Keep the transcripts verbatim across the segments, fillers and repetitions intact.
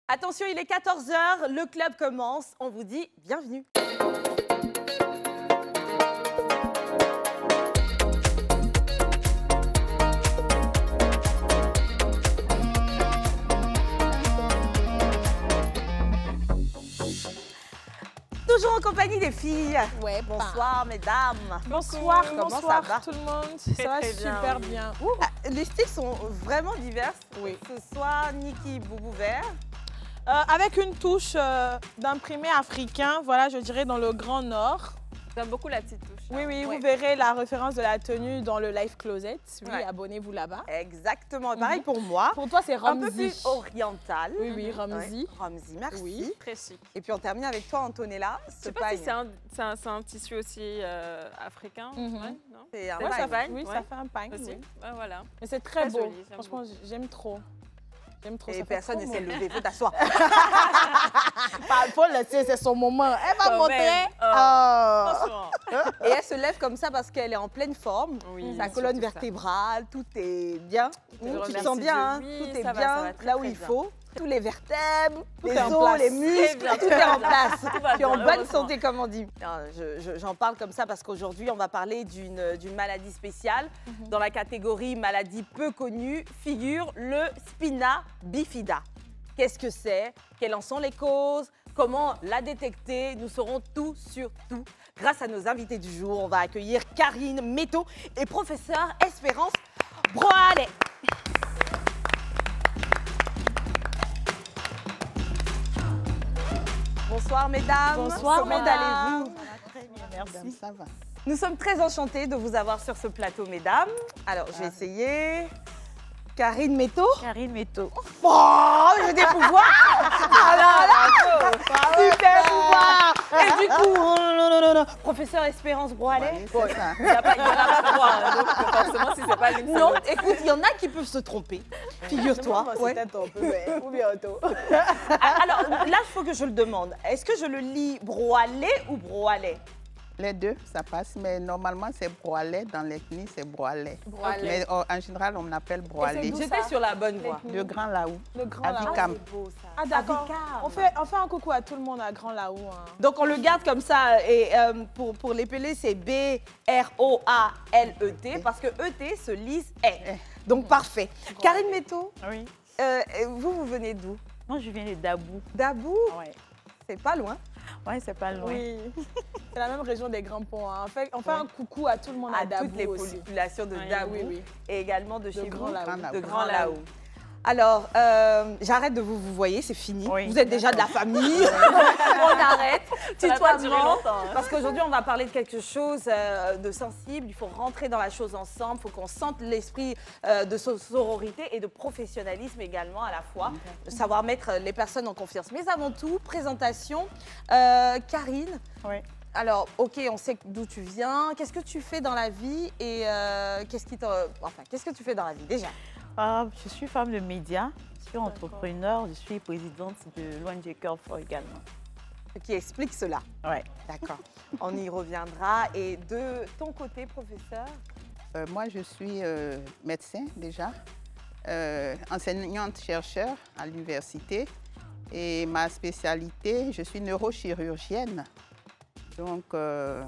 Attention, il est quatorze heures, le club commence. On vous dit bienvenue. Toujours en compagnie des filles. Ouais, bonsoir, mesdames. Bonsoir, Comment bonsoir ça va tout le monde. Ça va très super bien. bien. Ah, les styles sont vraiment diverses. Oui. Ce soir, Niki Boubou vert. Euh, avec une touche euh, d'imprimé africain, voilà, je dirais dans le Grand Nord. J'aime beaucoup la petite touche. Oui, oui, Ouais. vous verrez la référence de la tenue dans le Live Closet. Oui, Ouais. abonnez-vous là-bas. Exactement. Pareil pour moi. Pour toi, c'est Un peu Ramzi. plus oriental. Oui, oui, Ramzi. Ouais. Ramzi, merci. Oui. Très chic. Et puis on termine avec toi, Antonella. Je Ce sais pas si pagne. c'est un, c'est un, c'est un tissu aussi euh, africain. Mhm. Ouais, non C'est un Ouais, Ouais, ça ça, va. fait, oui, Ouais. ça fait un pagne. Aussi. Oui. Ouais, voilà. Mais c'est très, Très beau. joli, j'aime Franchement, j'aime trop. J'aime trop. Et ça fait personne trop ne s'est beau. levé. Faut t'asseoir. Pas- Faut le laisser, c'est son moment. Elle va Quand montrer. même. Oh. Oh. Franchement. Et elle se lève comme ça parce qu'elle est en pleine forme. Oui, Sa colonne surtout ça. vertébrale, tout est bien. Je Mmh, tu te remercie sens bien, Dieu. hein, Oui, tout est ça va, bien ça va très, là où très il bien. faut. Tous les vertèbres, les est en os, place. les muscles, bien, tout tout est va en bien. place. Tout va Tu es en bien, bonne heureusement. santé, comme on dit. Alors, je- je- J'en parle comme ça parce qu'aujourd'hui, on va parler d'une d'une maladie spéciale. Dans la catégorie maladie peu connue figure le spina bifida. Qu'est-ce que c'est? Quelles en sont les causes? Comment la détecter? Nous saurons tout sur tout. Grâce à nos invités du jour, on va accueillir Karine Métaux et professeur Espérance Broalet. Bonsoir mesdames. Bonsoir, Comment mesdames. allez-vous? Très bien, merci. Ça va. Nous sommes très enchantés de vous avoir sur ce plateau, mesdames. Alors, je vais essayer. Karine Métaux. Karine Métaux. Oh, j'ai des pouvoirs. Ah là là. Super pouvoir. Et du coup, oh, non, non, non, non. Professeur Espérance Broalet. Oui, c'est ça. Il n'y en a pas trois, hein, donc forcément, si c'est pas l'une, c'est Non, l'autre. écoute, il y en a qui peuvent se tromper. Figure-toi. Ouais. Peut-être un peu, mais ou bientôt. Ah, alors, là, il faut que je le demande. Est-ce que je le lis Broalet ou Broalet? Les deux, ça passe, mais normalement, c'est broalet. Dans l'ethnie, c'est broalet. Broalet. Mais oh, en général, on appelle broalet. d'où J'étais ça? sur la bonne voie. De Grand Laou. Le Grand À Laou. Vicam. C'est beau, ça. Ah d'accord. Avicam. On fait, on fait un coucou à tout le monde à Grand Laou. Hein. Donc on le garde comme ça et euh, pour, pour l'épeler c'est B R O A L E T parce que E T se lise E. Donc parfait. Karine Métaux, Oui. euh, vous, vous venez d'où? Moi, je viens de Dabou. D'Abou? Ouais. C'est pas loin. Ouais, c'est pas loin. Oui. C'est la même région des Grands Ponts. Hein. On fait, on fait un coucou à tout le monde à, À Dabou toutes les aussi. populations de Oui, Dabou oui, oui. et également de chez Grand vous, Laou. Grand Laou. de Grand Grand Laou. Laou. Alors, euh, j'arrête de vous vous voyez, c'est fini. Oui, Vous êtes déjà de la famille. On arrête. Ça va pas durer Tutoiement. longtemps, hein. Parce qu'aujourd'hui, on va parler de quelque chose euh, de sensible. Il faut rentrer dans la chose ensemble. Il faut qu'on sente l'esprit euh, de so- sororité et de professionnalisme également à la fois. Savoir mettre les personnes en confiance. Mais avant tout, présentation. Euh, Karine. Oui. Alors, ok, on sait d'où tu viens. Qu'est-ce que tu fais dans la vie et euh, qu'est-ce qui t'en- enfin, qu'est-ce que tu fais dans la vie déjà? Ah, je suis femme de médias, je suis entrepreneur, je suis présidente de l'O N G Cœur Fort également. Qui explique cela. Ouais. D'accord. On y reviendra. Et de ton côté, professeur? Euh, moi, je suis euh, médecin déjà, euh, enseignante-chercheur à l'université. Et ma spécialité, je suis neurochirurgienne. Donc, euh,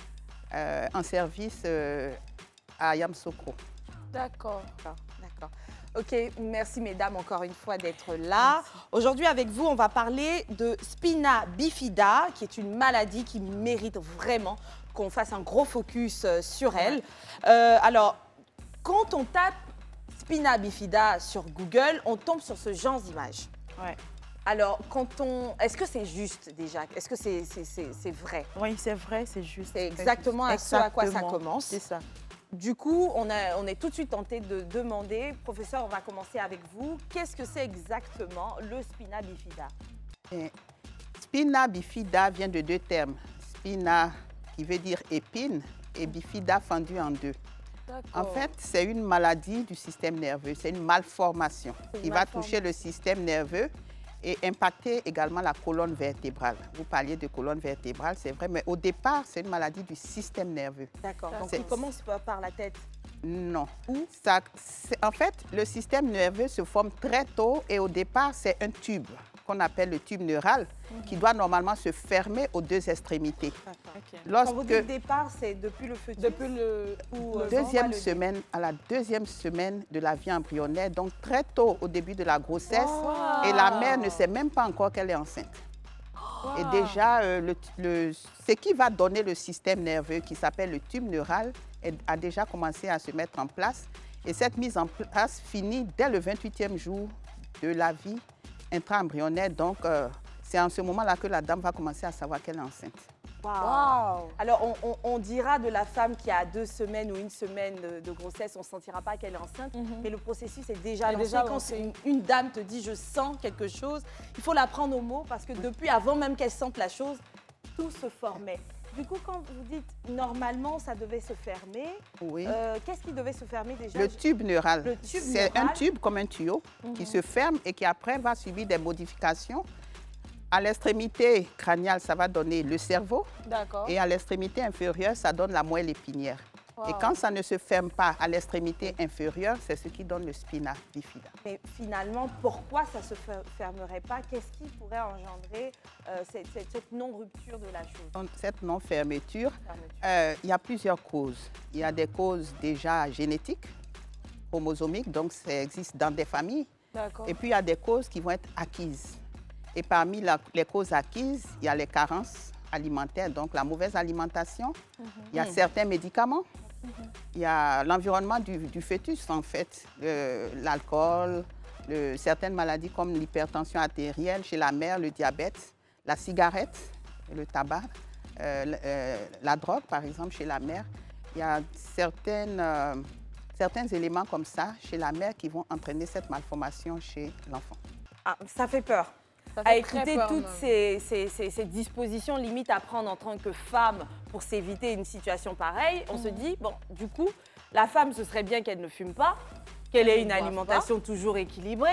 euh, en service euh, à Yamoussoukro. D'accord. D'accord, d'accord. Ok, merci mesdames encore une fois d'être là. Aujourd'hui avec vous, on va parler de spina bifida, qui est une maladie qui mérite vraiment qu'on fasse un gros focus euh, sur elle. Euh, alors, quand on tape spina bifida sur Google, on tombe sur ce genre d'image. Ouais. Alors, quand on... Est-ce que c'est juste déjà? Est-ce que c'est c'est- c'est- c'est vrai? Oui, c'est vrai, c'est juste. C'est très exactement à juste. ce à quoi ça Exactement, commence. C'est ça. Du coup, on, a, on est tout de suite tenté de demander, professeur, on va commencer avec vous. Qu'est-ce que c'est exactement le spina bifida? Et spina bifida vient de deux termes. Spina qui veut dire épine et bifida fendu en deux. En fait, c'est une maladie du système nerveux, c'est une malformation qui va toucher le système nerveux et impacter également la colonne vertébrale. Vous parliez de colonne vertébrale, c'est vrai, mais au départ, c'est une maladie du système nerveux. D'accord. Donc, C'est- il commence par par la tête. Non. Ça, c'est- en fait, le système nerveux se forme très tôt et au départ, c'est un tube. qu'on appelle le tube neural, mm-hmm. qui doit normalement se fermer aux deux extrémités. Okay. Lorsque, Quand vous dites départ, c'est depuis le fœtus? Depuis le, ou le deuxième semaine, à la deuxième semaine de la vie embryonnaire, donc très tôt au début de la grossesse, wow. et la mère ne sait même pas encore qu'elle est enceinte. Wow. Et déjà, euh, le, le, ce qui va donner le système nerveux, qui s'appelle le tube neural, est, a déjà commencé à se mettre en place. Et cette mise en place finit dès le vingt-huitième jour de la vie intra-embryonnaire. Donc, euh, c'est en ce moment-là que la dame va commencer à savoir qu'elle est enceinte. Wow. Wow. Alors, on, on, on dira de la femme qui a deux semaines ou une semaine de, de grossesse, on ne sentira pas qu'elle est enceinte, mm-hmm. mais le processus est déjà lancé. Déjà quand une, une dame te dit « je sens quelque chose », il faut la prendre au mot parce que depuis, avant même qu'elle sente la chose, tout se formait. Du coup, quand vous dites normalement ça devait se fermer, oui. euh, qu'est-ce qui devait se fermer déjà? Le tube neural. Le tube C'est un tube comme un tuyau mm-hmm. qui se ferme et qui après va subir des modifications. À l'extrémité crâniale, ça va donner le cerveau. Et à l'extrémité inférieure, ça donne la moelle épinière. Wow. Et quand ça ne se ferme pas à l'extrémité inférieure, c'est ce qui donne le spina bifida. Mais finalement, pourquoi ça ne se fermerait pas? Qu'est-ce qui pourrait engendrer euh, cette, cette, cette non-rupture de la chose? Donc, cette non-fermeture, euh, il y a plusieurs causes. Il y a des causes déjà génétiques, chromosomiques, donc ça existe dans des familles. Et puis, il y a des causes qui vont être acquises. Et parmi la, les causes acquises, il y a les carences alimentaires, donc la mauvaise alimentation. Mm-hmm. Il y a mm. certains médicaments. Mm-hmm. Il y a l'environnement du, du fœtus, en fait, l'alcool, le, certaines maladies comme l'hypertension artérielle chez la mère, le diabète, la cigarette, le tabac, euh, euh, la drogue, par exemple, chez la mère. Il y a certaines, euh, certains éléments comme ça chez la mère qui vont entraîner cette malformation chez l'enfant. Ah, ça fait peur. À écouter peur, toutes ces, ces, ces, ces dispositions limites à prendre en tant que femme pour s'éviter une situation pareille, on mmh. se dit, bon, du coup, la femme, ce serait bien qu'elle ne fume pas, qu'elle ait une alimentation pas. toujours équilibrée,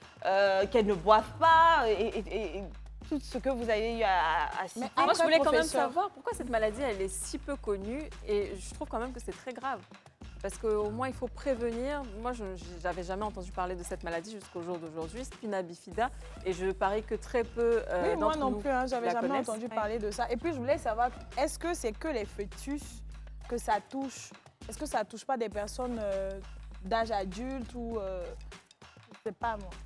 euh, qu'elle ne boive pas, et, et, et tout ce que vous avez eu à, à citer. Mais moi, je voulais quand même savoir pourquoi cette maladie, elle est si peu connue, et je trouve quand même que c'est très grave. Parce qu'au moins, il faut prévenir. Moi, je n'avais jamais entendu parler de cette maladie jusqu'au jour d'aujourd'hui, spina bifida, et je parie que très peu euh, oui, moi non plus, hein, j'avais jamais connaissent. entendu parler ouais. de ça. Et puis, je voulais savoir, est-ce que c'est que les fœtus que ça touche? Est-ce que ça ne touche pas des personnes euh, d'âge adulte ou... Euh, je ne sais pas, moi.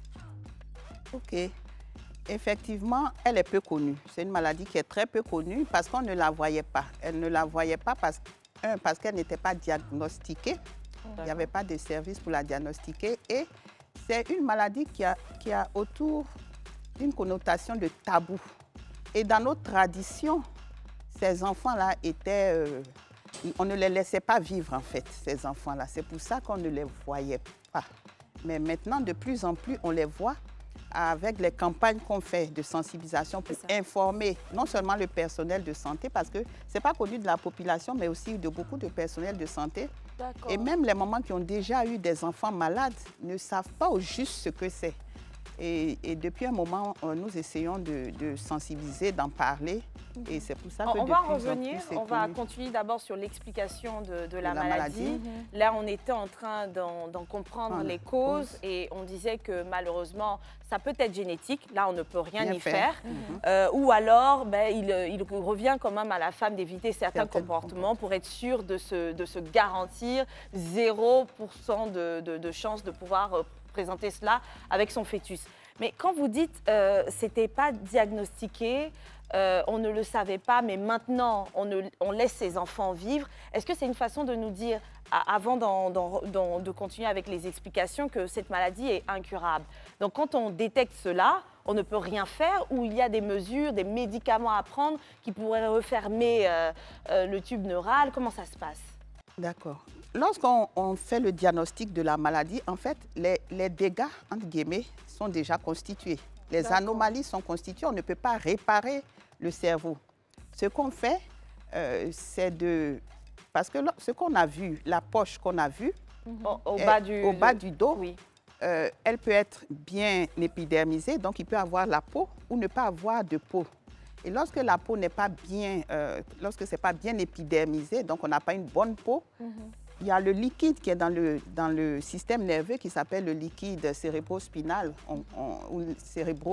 OK. Effectivement, elle est peu connue. C'est une maladie qui est très peu connue parce qu'on ne la voyait pas. Elle ne la voyait pas parce que Un, parce qu'elle n'était pas diagnostiquée. Il n'y avait pas de service pour la diagnostiquer. Et c'est une maladie qui a, qui a autour une connotation de tabou. Et dans notre tradition, ces enfants-là étaient... Euh, on ne les laissait pas vivre, en fait, ces enfants-là. C'est pour ça qu'on ne les voyait pas. Mais maintenant, de plus en plus, on les voit avec les campagnes qu'on fait de sensibilisation pour informer non seulement le personnel de santé, parce que ce n'est pas connu de la population, mais aussi de beaucoup de personnel de santé. Et même les mamans qui ont déjà eu des enfants malades ne savent pas au juste ce que c'est. Et, et depuis un moment, nous essayons de, de sensibiliser, d'en parler. Et c'est pour ça que on de va plus revenir, en plus, on va continuer d'abord sur l'explication de, de la, la maladie. maladie. Mm-hmm. Là, on était en train d'en comprendre ah, les causes cause. et on disait que malheureusement, ça peut être génétique. Là, on ne peut rien, rien y faire. faire. Mm-hmm. euh, ou alors, ben, il, il revient quand même à la femme d'éviter certains Certaines comportements pour être sûre de se, de se garantir zéro pour cent de, de, de chance de pouvoir euh, présenter cela avec son fœtus. Mais quand vous dites euh, c'était pas diagnostiqué, euh, on ne le savait pas, mais maintenant on, ne, on laisse ses enfants vivre, est-ce que c'est une façon de nous dire, à, avant d'en, d'en, d'en, de continuer avec les explications, que cette maladie est incurable? Donc quand on détecte cela, on ne peut rien faire, ou il y a des mesures, des médicaments à prendre qui pourraient refermer euh, euh, le tube neural? Comment ça se passe? D'accord. Lorsqu'on on fait le diagnostic de la maladie, en fait, les, les dégâts, entre guillemets, sont déjà constitués. Les anomalies sont constituées, on ne peut pas réparer le cerveau. Ce qu'on fait, euh, c'est de... Parce que ce qu'on a vu, la poche qu'on a vue, mm-hmm. au, au, bas du, au bas du dos, oui. euh, elle peut être bien épidermisée, donc il peut avoir la peau ou ne pas avoir de peau. Et lorsque la peau n'est pas bien, euh, lorsque c'est pas bien épidermisé, donc on n'a pas une bonne peau, mm-hmm. il y a le liquide qui est dans le, dans le système nerveux qui s'appelle le liquide cérébrospinal on, on, ou cérébro,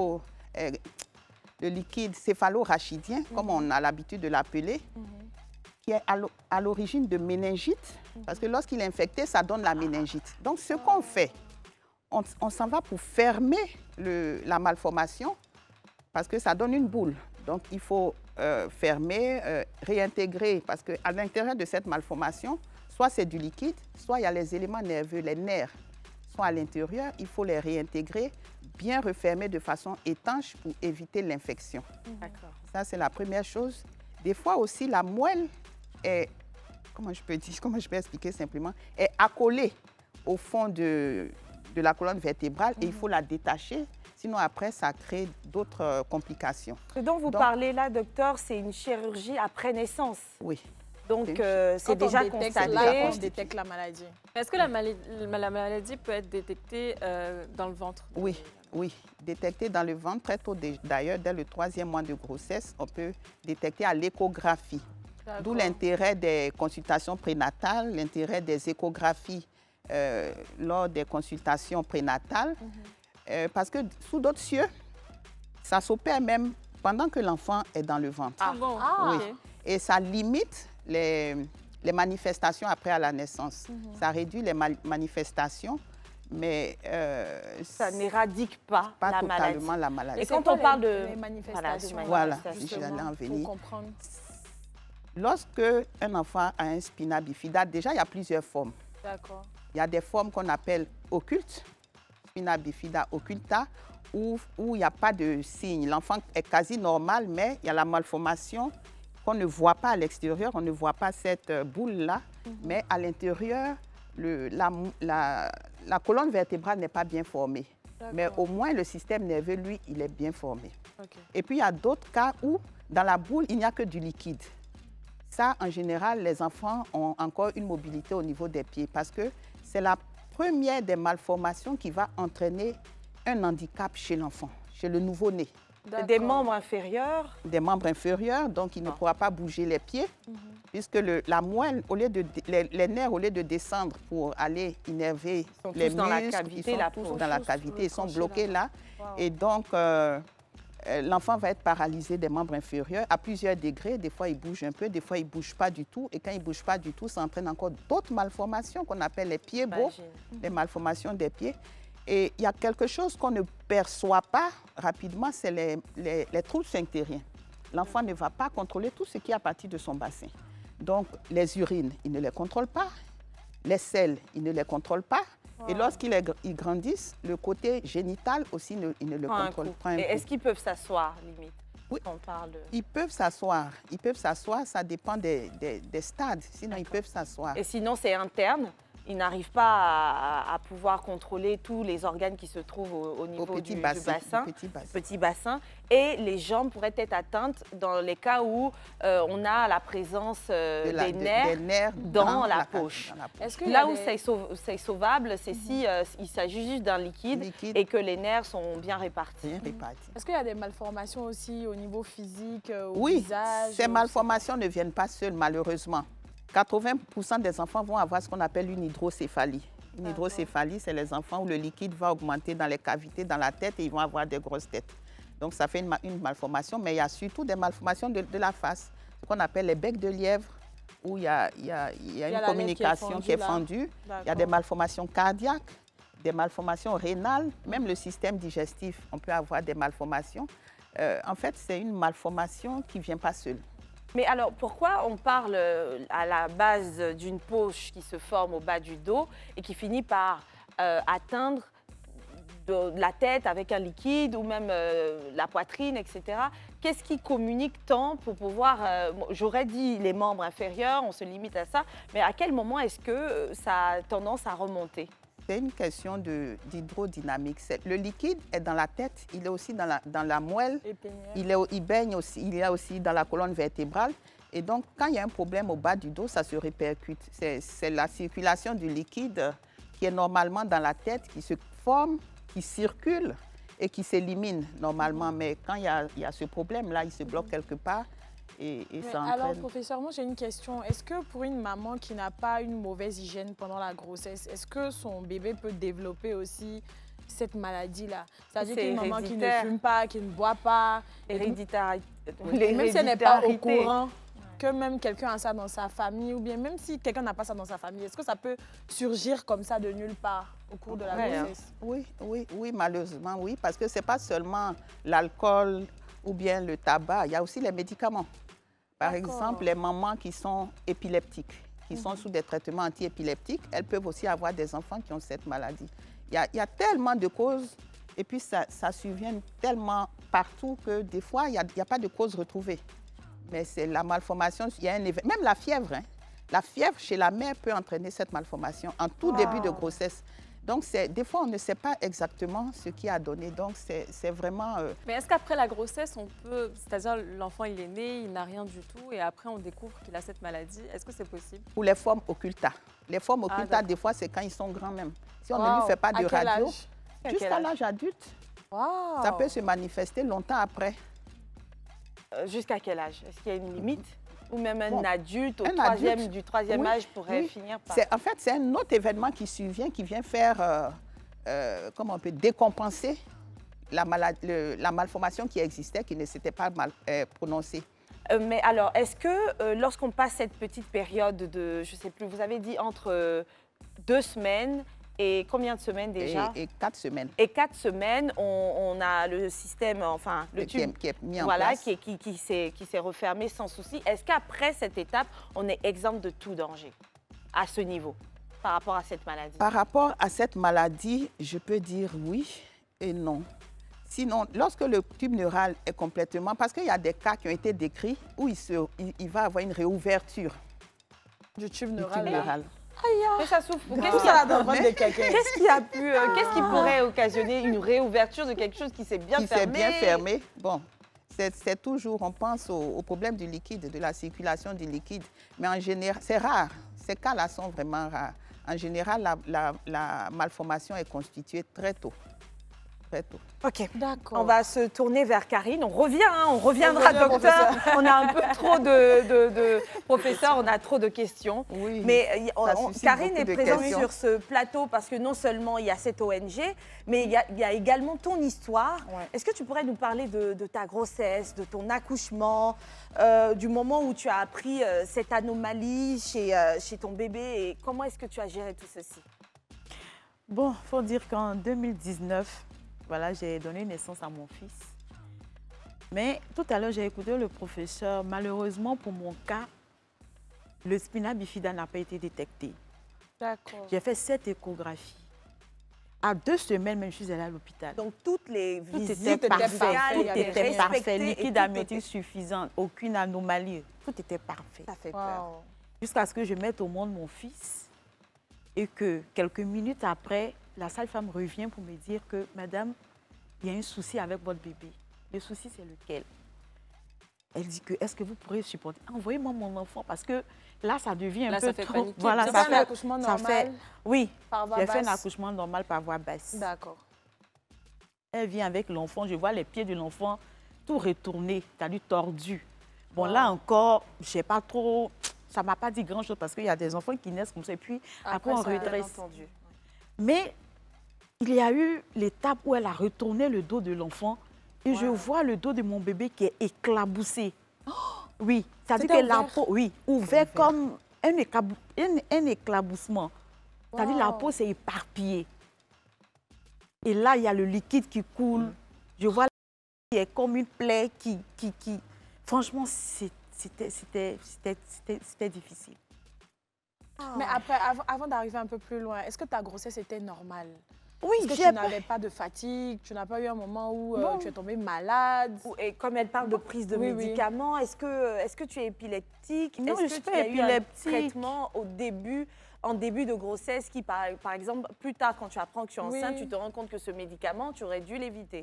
euh, le liquide céphalo-rachidien, mm-hmm. comme on a l'habitude de l'appeler, mm-hmm. qui est à l'origine de méningite, mm-hmm. parce que lorsqu'il est infecté, ça donne la méningite. Donc, ce qu'on fait, on, on s'en va pour fermer le, la malformation, parce que ça donne une boule. Donc, il faut euh, fermer, euh, réintégrer, parce qu'à l'intérieur de cette malformation, soit c'est du liquide, soit il y a les éléments nerveux, les nerfs sont à l'intérieur, il faut les réintégrer, bien refermer de façon étanche pour éviter l'infection. D'accord. Ça, c'est la première chose. Des fois aussi, la moelle est, comment je peux dire, comment je peux expliquer simplement, est accolée au fond de, de la colonne vertébrale mm-hmm. et il faut la détacher. Sinon, après, ça crée d'autres euh, complications. Ce dont vous Donc, parlez là, docteur, c'est une chirurgie après naissance. Oui. Donc, euh, c'est déjà on constaté. Là, on détecte la maladie. Est-ce que la maladie, la maladie peut être détectée euh, dans le ventre? Oui, oui. Détectée dans le ventre très tôt. D'ailleurs, dès le troisième mois de grossesse, on peut détecter à l'échographie. D'où l'intérêt des consultations prénatales, l'intérêt des échographies euh, lors des consultations prénatales. Mm-hmm. Euh, parce que sous d'autres cieux, ça s'opère même pendant que l'enfant est dans le ventre. Ah bon? Oui. Okay. Et ça limite les, les manifestations après à la naissance. Mm-hmm. Ça réduit les ma manifestations, mais euh, ça n'éradique pas, pas la totalement maladie. la maladie. Et quand on les, parle de les manifestations, voilà, j'allais en venir. Pour comprendre. Lorsque un enfant a un spina bifida, déjà il y a plusieurs formes. D'accord. Il y a des formes qu'on appelle occultes. Spina bifida occulta, où il n'y a pas de signe. L'enfant est quasi normal, mais il y a la malformation qu'on ne voit pas à l'extérieur, on ne voit pas cette boule-là, mm-hmm. mais à l'intérieur, la, la, la colonne vertébrale n'est pas bien formée. Mais au moins, le système nerveux, lui, il est bien formé. Okay. Et puis, il y a d'autres cas où, dans la boule, il n'y a que du liquide. Ça, en général, les enfants ont encore une mobilité au niveau des pieds parce que c'est la première des malformations qui va entraîner un handicap chez l'enfant, chez le nouveau-né. Des membres inférieurs? Des membres inférieurs, donc il ah. ne pourra pas bouger les pieds, mm-hmm. puisque le, la moelle, au lieu de, les, les nerfs, au lieu de descendre pour aller innerver ils les muscles, dans la cavité, ils sont la tous peau. dans la cavité, ils sont bloqués là. Wow. Et donc, euh, l'enfant va être paralysé des membres inférieurs à plusieurs degrés. Des fois, il bouge un peu, des fois, il ne bouge pas du tout. Et quand il ne bouge pas du tout, ça entraîne encore d'autres malformations qu'on appelle les pieds beaux, les malformations des pieds. Et il y a quelque chose qu'on ne perçoit pas rapidement, c'est les, les, les troubles sphinctériens. L'enfant ne va pas contrôler tout ce qui est à partir de son bassin. Donc, les urines, il ne les contrôle pas. Les selles, il ne les contrôle pas. Wow. Et lorsqu'ils grandissent, le côté génital aussi, ne, il ne le prend contrôle pas. Et est-ce qu'ils peuvent s'asseoir, limite? Oui, on parle de... ils peuvent s'asseoir. Ils peuvent s'asseoir, ça dépend des, des, des stades. Sinon, ils peuvent s'asseoir. Et sinon, c'est interne? Ils n'arrivent pas à, à pouvoir contrôler tous les organes qui se trouvent au, au niveau au petit du, bassin, du bassin, petit bassin. petit bassin. Et les jambes pourraient être atteintes dans les cas où euh, on a la présence euh, la, des, de, nerfs des nerfs dans, dans la, la poche. Est-ce que là où des... c'est sauv sauvable, c'est mm-hmm. si euh, il s'agit juste d'un liquide, liquide et que les nerfs sont bien répartis. Bien répartis. Est-ce qu'il y a des malformations aussi au niveau physique, au oui, visage? Oui, ces malformations ne viennent pas seules, malheureusement. quatre-vingts pour cent des enfants vont avoir ce qu'on appelle une hydrocéphalie. Une hydrocéphalie, c'est les enfants où le liquide va augmenter dans les cavités, dans la tête, et ils vont avoir des grosses têtes. Donc, ça fait une, une malformation, mais il y a surtout des malformations de, de la face, ce qu'on appelle les becs de lièvre, où il y a, il y a, il y a il y une a communication qui est fendue. Il y a des malformations cardiaques, des malformations rénales, même le système digestif, on peut avoir des malformations. Euh, en fait, c'est une malformation qui ne vient pas seule. Mais alors, pourquoi on parle à la base d'une poche qui se forme au bas du dos et qui finit par euh, atteindre de la tête avec un liquide ou même euh, la poitrine, et cetera. Qu'est-ce qui communique tant pour pouvoir... Euh, j'aurais dit les membres inférieurs, on se limite à ça, mais à quel moment est-ce que ça a tendance à remonter? C'est une question d'hydrodynamique. Le liquide est dans la tête, il est aussi dans la, dans la moelle, il, est, il baigne aussi, il est aussi dans la colonne vertébrale. Et donc, quand il y a un problème au bas du dos, ça se répercute. C'est la circulation du liquide qui est normalement dans la tête, qui se forme, qui circule et qui s'élimine normalement. Mais quand il y a, il y a ce problème-là, il se bloque quelque part. Et, et ça entraîne... Alors, professeur, moi j'ai une question. Est-ce que pour une maman qui n'a pas une mauvaise hygiène pendant la grossesse, est-ce que son bébé peut développer aussi cette maladie-là? C'est-à-dire C'est qu'une maman qui ne héréditaire. fume pas, qui ne boit pas, Héréditari- même si elle n'est pas au l'héréditarité. courant que même quelqu'un a ça dans sa famille, ou bien même si quelqu'un n'a pas ça dans sa famille, est-ce que ça peut surgir comme ça de nulle part au cours de la Ouais, hein. grossesse? Oui, oui, oui, malheureusement, oui, parce que ce n'est pas seulement l'alcool ou bien le tabac, il y a aussi les médicaments. Par D'accord. exemple, les mamans qui sont épileptiques, qui sont sous des traitements antiépileptiques, elles peuvent aussi avoir des enfants qui ont cette maladie. Il y a, il y a tellement de causes, et puis ça, ça survient tellement partout que des fois, il n'y a, il y a pas de cause retrouvée. Mais c'est la malformation, il y a un éve- même la fièvre, hein. La fièvre chez la mère peut entraîner cette malformation en tout début de grossesse. Donc, c'est- des fois, on ne sait pas exactement ce qui a donné. Donc, c'est c'est vraiment... euh, Mais est-ce qu'après la grossesse, on peut, c'est-à-dire l'enfant il est né, il n'a rien du tout, et après on découvre qu'il a cette maladie, est-ce que c'est possible? pour les formes occulta. Les formes Ah, occulta, d'accord. des fois, c'est quand ils sont grands même. Si on ne Wow. lui fait pas À de quel radio, âge? À quel jusqu'à âge l'âge adulte, Wow. ça peut se manifester longtemps après. Euh, Jusqu'à quel âge? Est-ce qu'il y a une limite? Ou même un Bon, adulte au un troisième, adulte, du troisième oui, âge pourrait oui. finir par... C'est- En fait, c'est un autre événement qui survient, qui vient faire, euh, euh, comment on peut, décompenser la, malade- le- la malformation qui existait, qui ne s'était pas mal euh, prononcée. Euh, mais alors, est-ce que euh, lorsqu'on passe cette petite période de, je ne sais plus, vous avez dit entre euh, deux semaines et combien de semaines déjà? Et, et quatre semaines Et quatre semaines, on, on a le système, enfin, le qui est, tube qui est mis en voilà, place. qui, est- qui, qui s'est qui s'est refermé sans souci. Est-ce qu'après cette étape, on est exempt de tout danger à ce niveau par rapport à cette maladie? Par rapport à cette maladie, je peux dire oui et non. Sinon, lorsque le tube neural est complètement... Parce qu'il y a des cas qui ont été décrits où il, se, il, il va avoir une réouverture Du tube du neural. tube là. neural. Mais ça souffre. Qu'est-ce Qu'est-ce qu'il qui y a a, dans le ventre de quelqu'un? qu'est-ce qui a pu, euh, qu'est-ce qui pourrait occasionner une réouverture de quelque chose qui s'est bien Qui fermé? s'est bien fermé. Bon, c'est c'est toujours, on pense au, au problème du liquide, de la circulation du liquide. Mais en général, c'est rare. Ces cas-là sont vraiment rares. En général, la, la- la malformation est constituée très tôt. Très tôt. Ok. D'accord. On va se tourner vers Karine. On revient, hein, on reviendra, On revient, docteur. On a un peu trop de, de, de professeurs, on a trop de questions. Oui. Mais euh, y- on- Ça on- suscite Karine beaucoup est de présente questions. sur ce plateau parce que non seulement il y a cette O N G, mais il y a, il y a également ton histoire. Ouais. Est-ce que tu pourrais nous parler de, de ta grossesse, de ton accouchement, euh, du moment où tu as appris euh, cette anomalie chez, euh, chez ton bébé et comment est-ce que tu as géré tout ceci? Bon, il faut dire qu'en deux mille dix-neuf, voilà, j'ai donné naissance à mon fils. Mais tout à l'heure, j'ai écouté le professeur. Malheureusement, pour mon cas, le spina bifida n'a pas été détecté. D'accord. J'ai fait sept échographies. À deux semaines, même, je suis allée à l'hôpital. Donc toutes les Tout visites était parfait, médicales tout étaient était parfait, respectées et liquide tout amniotique était- suffisant, aucune anomalie, tout était parfait. Ça fait peur. Wow. Jusqu'à ce que je mette au monde mon fils et que quelques minutes après, la sage-femme revient pour me dire que, madame, il y a un souci avec votre bébé. Le souci, c'est lequel? Elle dit que, est-ce que vous pourrez supporter? Envoyez-moi mon enfant parce que là, ça devient un Là, peu ça fait trop. paniquer. Voilà, C'est ça pas un fait, accouchement ça normal fait- Oui, par voie j'ai fait un basse? accouchement normal par voie basse. D'accord. Elle vient avec l'enfant, je vois les pieds de l'enfant tout retourné, c'est-à-dire tordu. Bon, Wow. là encore, je sais pas trop, ça m'a pas dit grand-chose parce qu'il y a des enfants qui naissent comme ça et puis après, on ça, bien redresse. Entendu. Mais il y a eu l'étape où elle a retourné le dos de l'enfant et je Wow. vois le dos de mon bébé qui est éclaboussé. Oui, c'est-à-dire C'était que la ouvert? peau, oui, ouvert comme un, éclabou- un- un éclaboussement. C'est-à-dire que la Wow. peau s'est éparpillée. Et là, il y a le liquide qui coule. Je vois qui est comme une plaie qui... qui, qui... Franchement, c'est- c'était c'était- c'était- c'était- c'était difficile. Mais après, avant, avant d'arriver un peu plus loin, est-ce que ta grossesse était normale? Oui, Est-ce que j'ai tu n'avais pas de fatigue? Tu n'as pas eu un moment où euh, Non. tu es tombée malade? Ou- Et comme elle parle de prise de Oui, oui. médicaments, est-ce que, est que tu es épileptique? Non, Est-ce je que suis tu pas as eu un épileptique. traitement au début, en début de grossesse qui, par, par exemple, plus tard, quand tu apprends que tu es Oui. enceinte, tu te rends compte que ce médicament, tu aurais dû l'éviter?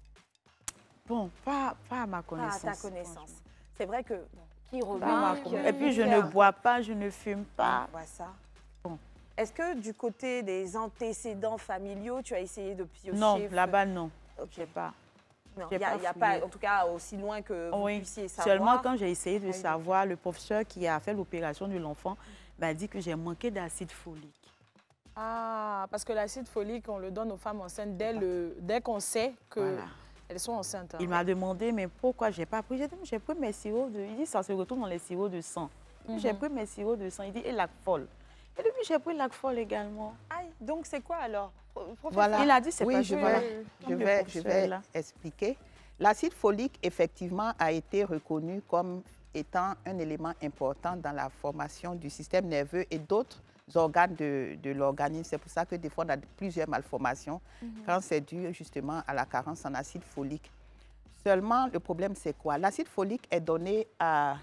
Bon, pas, pas à ma Pas à connaissance. ta connaissance. C'est vrai que, bon, qui Pas à ma remarque connaissance. euh, Et puis, je ne faire- bois pas, je ne fume pas. On voit ça. Bon. Est-ce que du côté des antécédents familiaux, tu as essayé de piocher? Non, f- là-bas, non. Ok. Je sais pas. Non, j'ai il n'y a, pas il y a fouillé. pas, en tout cas, aussi loin que vous Oui, puissiez savoir. seulement quand j'ai essayé de Oui. savoir, le professeur qui a fait l'opération de l'enfant m'a dit que j'ai manqué d'acide folique. Ah, parce que l'acide folique, on le donne aux femmes enceintes dès, le, dès qu'on sait qu'elles Voilà. sont enceintes. Hein. Il m'a demandé, mais pourquoi je n'ai pas pris? J'ai dit, j'ai pris mes sirops de... Il dit, ça se retrouve dans les sirops de sang. Mhm. J'ai pris mes sirops de sang. Il dit, et Lacfol. Et depuis, j'ai pris Lacfol également. Aïe, donc c'est quoi alors? Professeur? Voilà. Il a dit, c'est Oui, pas je joué. vais, je Comme le vais, je professeur vais là. expliquer. L'acide folique, effectivement, a été reconnu comme étant un élément important dans la formation du système nerveux et d'autres organes de, de l'organisme. C'est pour ça que des fois, on a plusieurs malformations mm-hmm. quand c'est dû justement à la carence en acide folique. Seulement, le problème, c'est quoi? L'acide folique est donné à,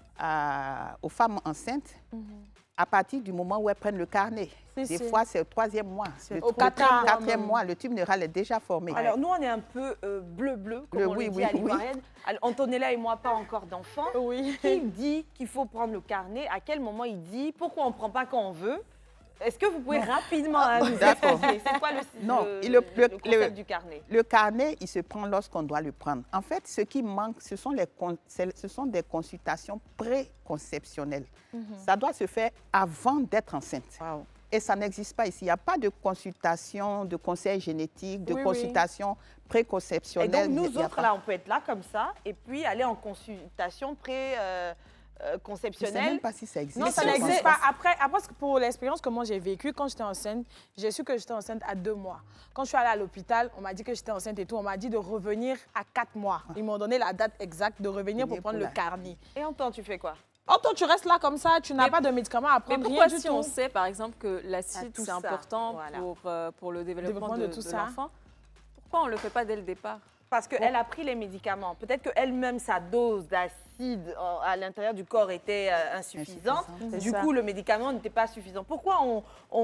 à, aux femmes enceintes mm-hmm. à partir du moment où elles prennent le carnet. Si, des si. fois, c'est au troisième mois. Le au quatrième, quatrième mois, mois, le tube neural est déjà formé. Alors, nous, on est un peu bleu-bleu, euh, comme le, on oui, le dit oui, à l'Ivoirienne. Oui. Antonella et moi, pas encore d'enfants. Oui. Qui dit qu'il faut prendre le carnet? À quel moment il dit? Pourquoi on ne prend pas quand on veut? Est-ce que vous pouvez non. rapidement hein, nous expliquer? C'est quoi le, non, le, le, le, le concept le, du carnet? Le carnet, il se prend lorsqu'on doit le prendre. En fait, ce qui manque, ce sont, les, ce sont des consultations préconceptionnelles. Mm-hmm. Ça doit se faire avant d'être enceinte. Wow. Et ça n'existe pas ici. Il n'y a pas de consultation, de conseil génétique, de oui, consultation oui. préconceptionnelle. Et donc, nous autres, là, on peut être là comme ça et puis aller en consultation pré... Euh, Euh, conceptionnelle. Je ne sais même pas si ça existe. Non, ça n'existe pas. Après, après, pour l'expérience que moi j'ai vécue, quand j'étais enceinte, j'ai su que j'étais enceinte à deux mois. Quand je suis allée à l'hôpital, on m'a dit que j'étais enceinte et tout. On m'a dit de revenir à quatre mois. Ils m'ont donné la date exacte de revenir pour prendre pour le carnet. Et en temps, tu fais quoi? En temps, tu restes là comme ça, tu n'as pas de médicaments à prendre. Mais pourquoi rien si du tout. on sait, par exemple, que l'acide, c'est important voilà. pour, euh, pour le développement, développement de, de, tout de ça. l'enfant, pourquoi on ne le fait pas dès le départ? Parce qu'elle a pris les médicaments. Peut-être qu'elle-même, sa dose d'acide à l'intérieur du corps était euh, insuffisante. Du ça. coup, le médicament n'était pas suffisant. Pourquoi on...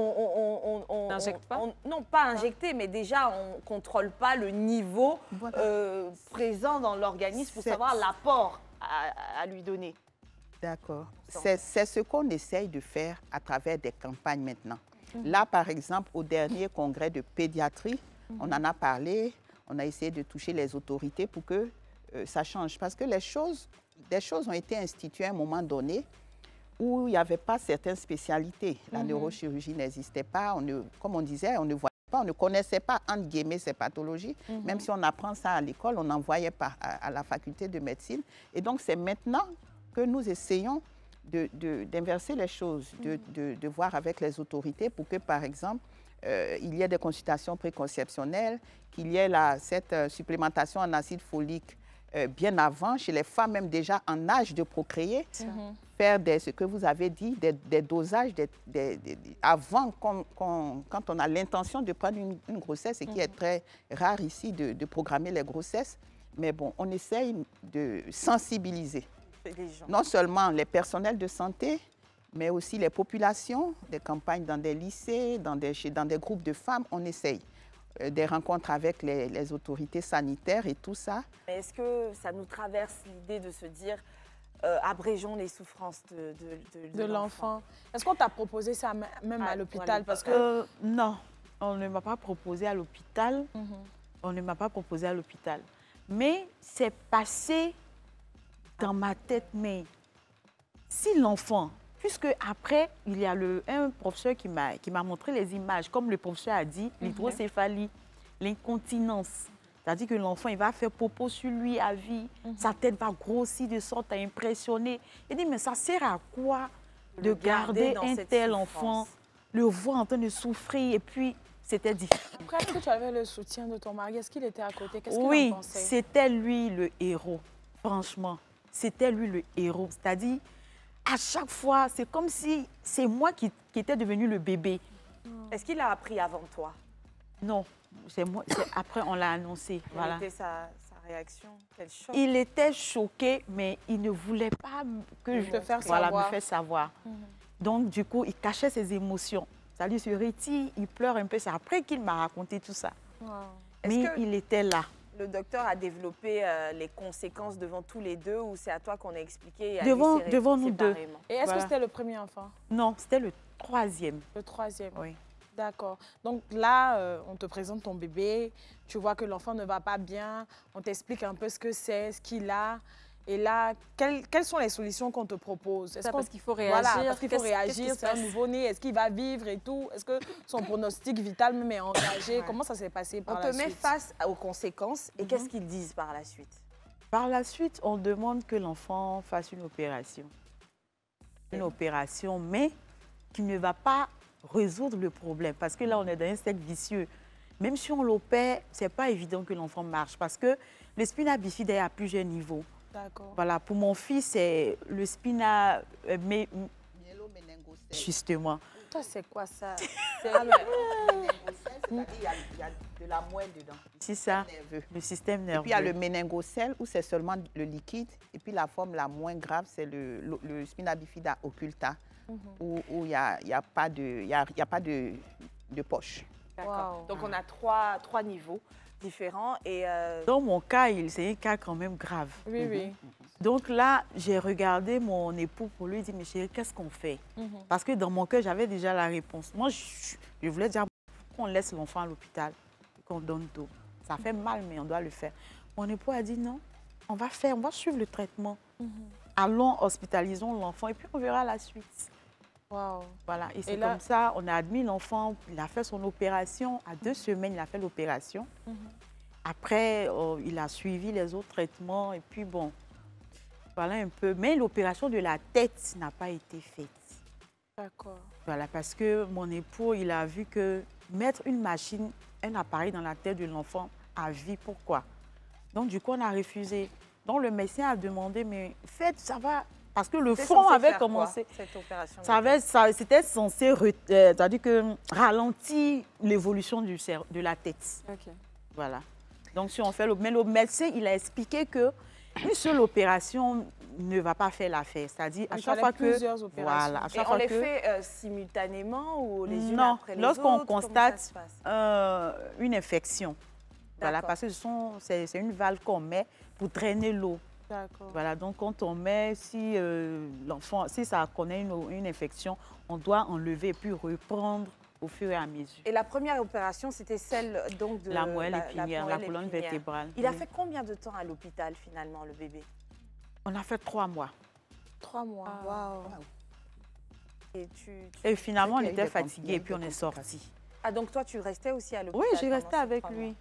on, on, on n'injecte pas on, Non, pas injecter, mais déjà, on ne contrôle pas le niveau voilà. euh, présent dans l'organisme pour savoir l'apport à, à lui donner. D'accord. C'est ce qu'on essaye de faire à travers des campagnes maintenant. Mm-hmm. Là, par exemple, au dernier congrès de pédiatrie, mm-hmm. on en a parlé. On a essayé de toucher les autorités pour que euh, ça change. Parce que les choses, des choses ont été instituées à un moment donné où il n'y avait pas certaines spécialités. La mm-hmm. neurochirurgie n'existait pas. On ne, comme on disait, on ne voyait pas, on ne connaissait pas, entre guillemets, ces pathologies. Mm-hmm. Même si on apprend ça à l'école, on n'envoyait pas à, à la faculté de médecine. Et donc, c'est maintenant que nous essayons d'inverser les choses, de, mm-hmm. de, de voir avec les autorités pour que, par exemple, Euh, il y a des consultations préconceptionnelles, qu'il y ait la, cette euh, supplémentation en acide folique euh, bien avant, chez les femmes même déjà en âge de procréer, mm-hmm. faire des, ce que vous avez dit, des, des dosages des, des, des, avant qu'on, qu'on, quand on a l'intention de prendre une, une grossesse, et qui mm-hmm. est très rare ici de, de programmer les grossesses. Mais bon, on essaye de sensibiliser non seulement les personnels de santé, mais aussi les populations, des campagnes dans des lycées, dans des, dans des groupes de femmes, on essaye. Euh, des rencontres avec les, les autorités sanitaires et tout ça. Mais est-ce que ça nous traverse l'idée de se dire, euh, abrégeons les souffrances de, de, de, de, de l'enfant? Est-ce qu'on t'a proposé ça même ah, à l'hôpital? Parce que euh, non, on ne m'a pas proposé à l'hôpital. Mm-hmm. On ne m'a pas proposé à l'hôpital. Mais c'est passé dans ma tête, mais si l'enfant... Puisque après, il y a le, un professeur qui m'a qui m'a montré les images, comme le professeur a dit, mm-hmm. l'hydrocéphalie, l'incontinence. C'est-à-dire que l'enfant, il va faire popo sur lui à vie, mm-hmm. sa tête va grossir de sorte à impressionner. Il dit, mais ça sert à quoi de garder, garder un tel souffrance. Enfant, le voir en train de souffrir, et puis c'était difficile. Après, est-ce que tu avais le soutien de ton mari? Est-ce qu'il était à côté? Qu'est-ce qu'il oui, en pensait? C'était lui le héros, franchement. C'était lui le héros, c'est-à-dire... À chaque fois, c'est comme si c'est moi qui, qui étais devenu le bébé. Est-ce qu'il a appris avant toi? Non, c'est moi. Après, on l'a annoncé. Quelle voilà. était sa, sa réaction? Quel choc? Il était choqué, mais il ne voulait pas que je te faire voilà, savoir. me faire savoir. Mm-hmm. Donc, du coup, il cachait ses émotions. Ça lui se retire, il pleure un peu. C'est après qu'il m'a raconté tout ça. Wow. Mais que... il était là. Le docteur a développé euh, les conséquences devant tous les deux ou c'est à toi qu'on a expliqué et devant, à lui devant nous deux. Et est-ce voilà. que c'était le premier enfant? Non, c'était le troisième. Le troisième? Oui. D'accord. Donc là, euh, on te présente ton bébé, tu vois que l'enfant ne va pas bien, on t'explique un peu ce que c'est, ce qu'il a. Et là, quelles, quelles sont les solutions qu'on te propose? Ça, parce qu'il faut réagir. Voilà, parce qu'il faut réagir, c'est un nouveau-né. Est-ce qu'il va vivre et tout? Est-ce que son pronostic vital même est engagé? Ouais. Comment ça s'est passé par on la suite? On te met face aux conséquences et mm-hmm. qu'est-ce qu'ils disent par la suite? Par la suite, on demande que l'enfant fasse une opération. Une opération, mais qui ne va pas résoudre le problème. Parce que là, on est dans un cercle vicieux. Même si on l'opère, ce n'est pas évident que l'enfant marche. Parce que le spina bifida est à plusieurs niveaux. D'accord. Voilà, pour mon fils, c'est le spina... Euh, mais, justement. Ça, c'est quoi ça? C'est le méningocèle, il y a de la moelle dedans. C'est ça, le système nerveux. Et puis il y a le méningocèle où c'est seulement le liquide. Et puis la forme la moins grave, c'est le, le, le spina bifida occulta, mm-hmm. où, où il n'y a, y a pas de, y a, y a pas de, de poche. D'accord. Wow. Donc on a trois, trois niveaux différents. Et euh... Dans mon cas, c'est un cas quand même grave. Oui, mm-hmm. oui. Donc là, j'ai regardé mon époux pour lui dire, mais chérie, qu'est-ce qu'on fait? Mm-hmm. Parce que dans mon cœur, j'avais déjà la réponse. Moi, je, je voulais dire, pourquoi on laisse l'enfant à l'hôpital et qu'on donne tout? Ça fait mal, mais on doit le faire. Mon époux a dit, non, on va faire, on va suivre le traitement. Mm-hmm. Allons, hospitalisons l'enfant et puis on verra la suite. Wow. Voilà, et c'est comme ça, on a admis l'enfant, il a fait son opération. À deux semaines, il a fait l'opération. Mm-hmm. Après, oh, il a suivi les autres traitements et puis bon... Voilà un peu. Mais l'opération de la tête n'a pas été faite. D'accord. Voilà, parce que mon époux, il a vu que mettre une machine, un appareil dans la tête de l'enfant à vie, pourquoi? Donc, du coup, on a refusé. Donc, le médecin a demandé, mais faites, ça va... Parce que le front avait commencé... Quoi, cette opération ça ça, c'était censé euh, c'est-à-dire que, ralentir l'évolution du cerveau, de la tête. Okay. Voilà. Donc, si on fait le... Mais le médecin, il a expliqué que une seule opération ne va pas faire l'affaire. C'est-à-dire à chaque fois que... plusieurs opérations. Voilà, à chaque Et fois on les que... fait euh, simultanément ou les unes non, après les autres? Non, lorsqu'on constate euh, une infection. Voilà, parce que c'est une valve qu'on met pour drainer l'eau. Voilà, donc quand on met, si euh, l'enfant, si ça connaît une, une infection, on doit enlever et puis reprendre au fur et à mesure. Et la première opération, c'était celle donc de la moelle épinière, la, la, la colonne vertébrale. Il a fait combien de temps à l'hôpital finalement, le bébé? On a fait trois mois. Trois mois. Ah. Waouh. Et, tu, tu... et finalement, on était fatigués et puis on est sortis. Ah, donc toi, tu restais aussi à l'hôpital? Oui, j'ai resté avec lui.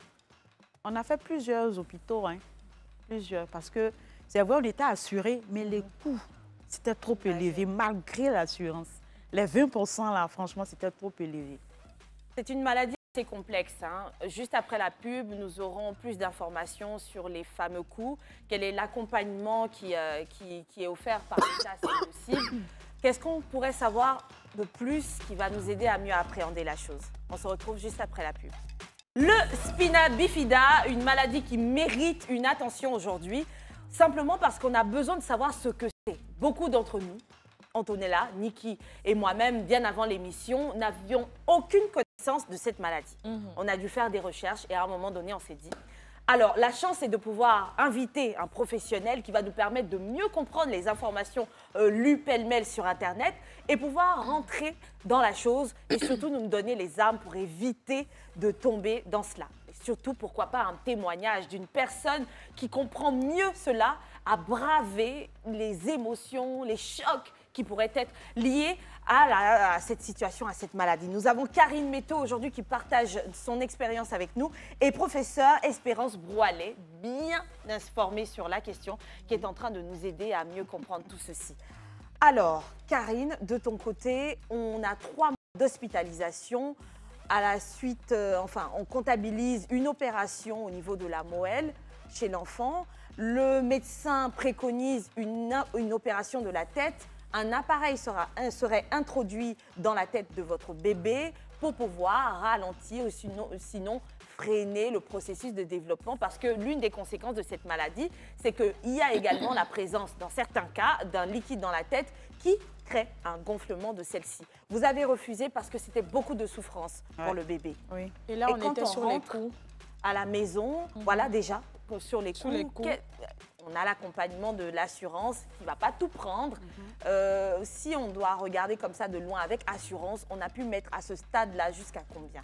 On a fait plusieurs hôpitaux, hein. Plusieurs, parce que c'est vrai, on était assuré, mais les coûts, c'était trop élevé, malgré l'assurance. Les vingt pour cent, là, franchement, c'était trop élevé. C'est une maladie assez complexe. Hein. Juste après la pub, nous aurons plus d'informations sur les fameux coûts. Quel est l'accompagnement qui, euh, qui, qui est offert par l'État, c'est possible. Qu'est-ce qu'on pourrait savoir de plus qui va nous aider à mieux appréhender la chose? On se retrouve juste après la pub. Le spina bifida, une maladie qui mérite une attention aujourd'hui, simplement parce qu'on a besoin de savoir ce que c'est. Beaucoup d'entre nous, Antonella, Niki et moi-même, bien avant l'émission, n'avions aucune connaissance de cette maladie. Mmh. On a dû faire des recherches et à un moment donné, on s'est dit... Alors, la chance est de pouvoir inviter un professionnel qui va nous permettre de mieux comprendre les informations euh, lues pêle-mêle sur Internet et pouvoir rentrer dans la chose et surtout nous donner les armes pour éviter de tomber dans cela. Et surtout, pourquoi pas un témoignage d'une personne qui comprend mieux cela, à braver les émotions, les chocs qui pourraient être liés à, la, à cette situation, à cette maladie. Nous avons Karine Métaux aujourd'hui qui partage son expérience avec nous et professeur Espérance Broualet, bien informée sur la question, qui est en train de nous aider à mieux comprendre tout ceci. Alors, Karine, de ton côté, on a trois mois d'hospitalisation. À la suite, euh, enfin, on comptabilise une opération au niveau de la moelle chez l'enfant. Le médecin préconise une, une opération de la tête. Un appareil sera, serait introduit dans la tête de votre bébé pour pouvoir ralentir ou sinon, sinon freiner le processus de développement parce que l'une des conséquences de cette maladie, c'est qu'il y a également la présence, dans certains cas, d'un liquide dans la tête qui crée un gonflement de celle-ci. Vous avez refusé parce que c'était beaucoup de souffrance ouais. pour le bébé. Oui. Et là, Et on quand était on sur les coûts. À la maison, mmh. voilà déjà, sur les sur coûts. Les coûts. On a l'accompagnement de l'assurance qui ne va pas tout prendre. Mmh. Euh, si on doit regarder comme ça de loin avec assurance, on a pu mettre à ce stade-là jusqu'à combien?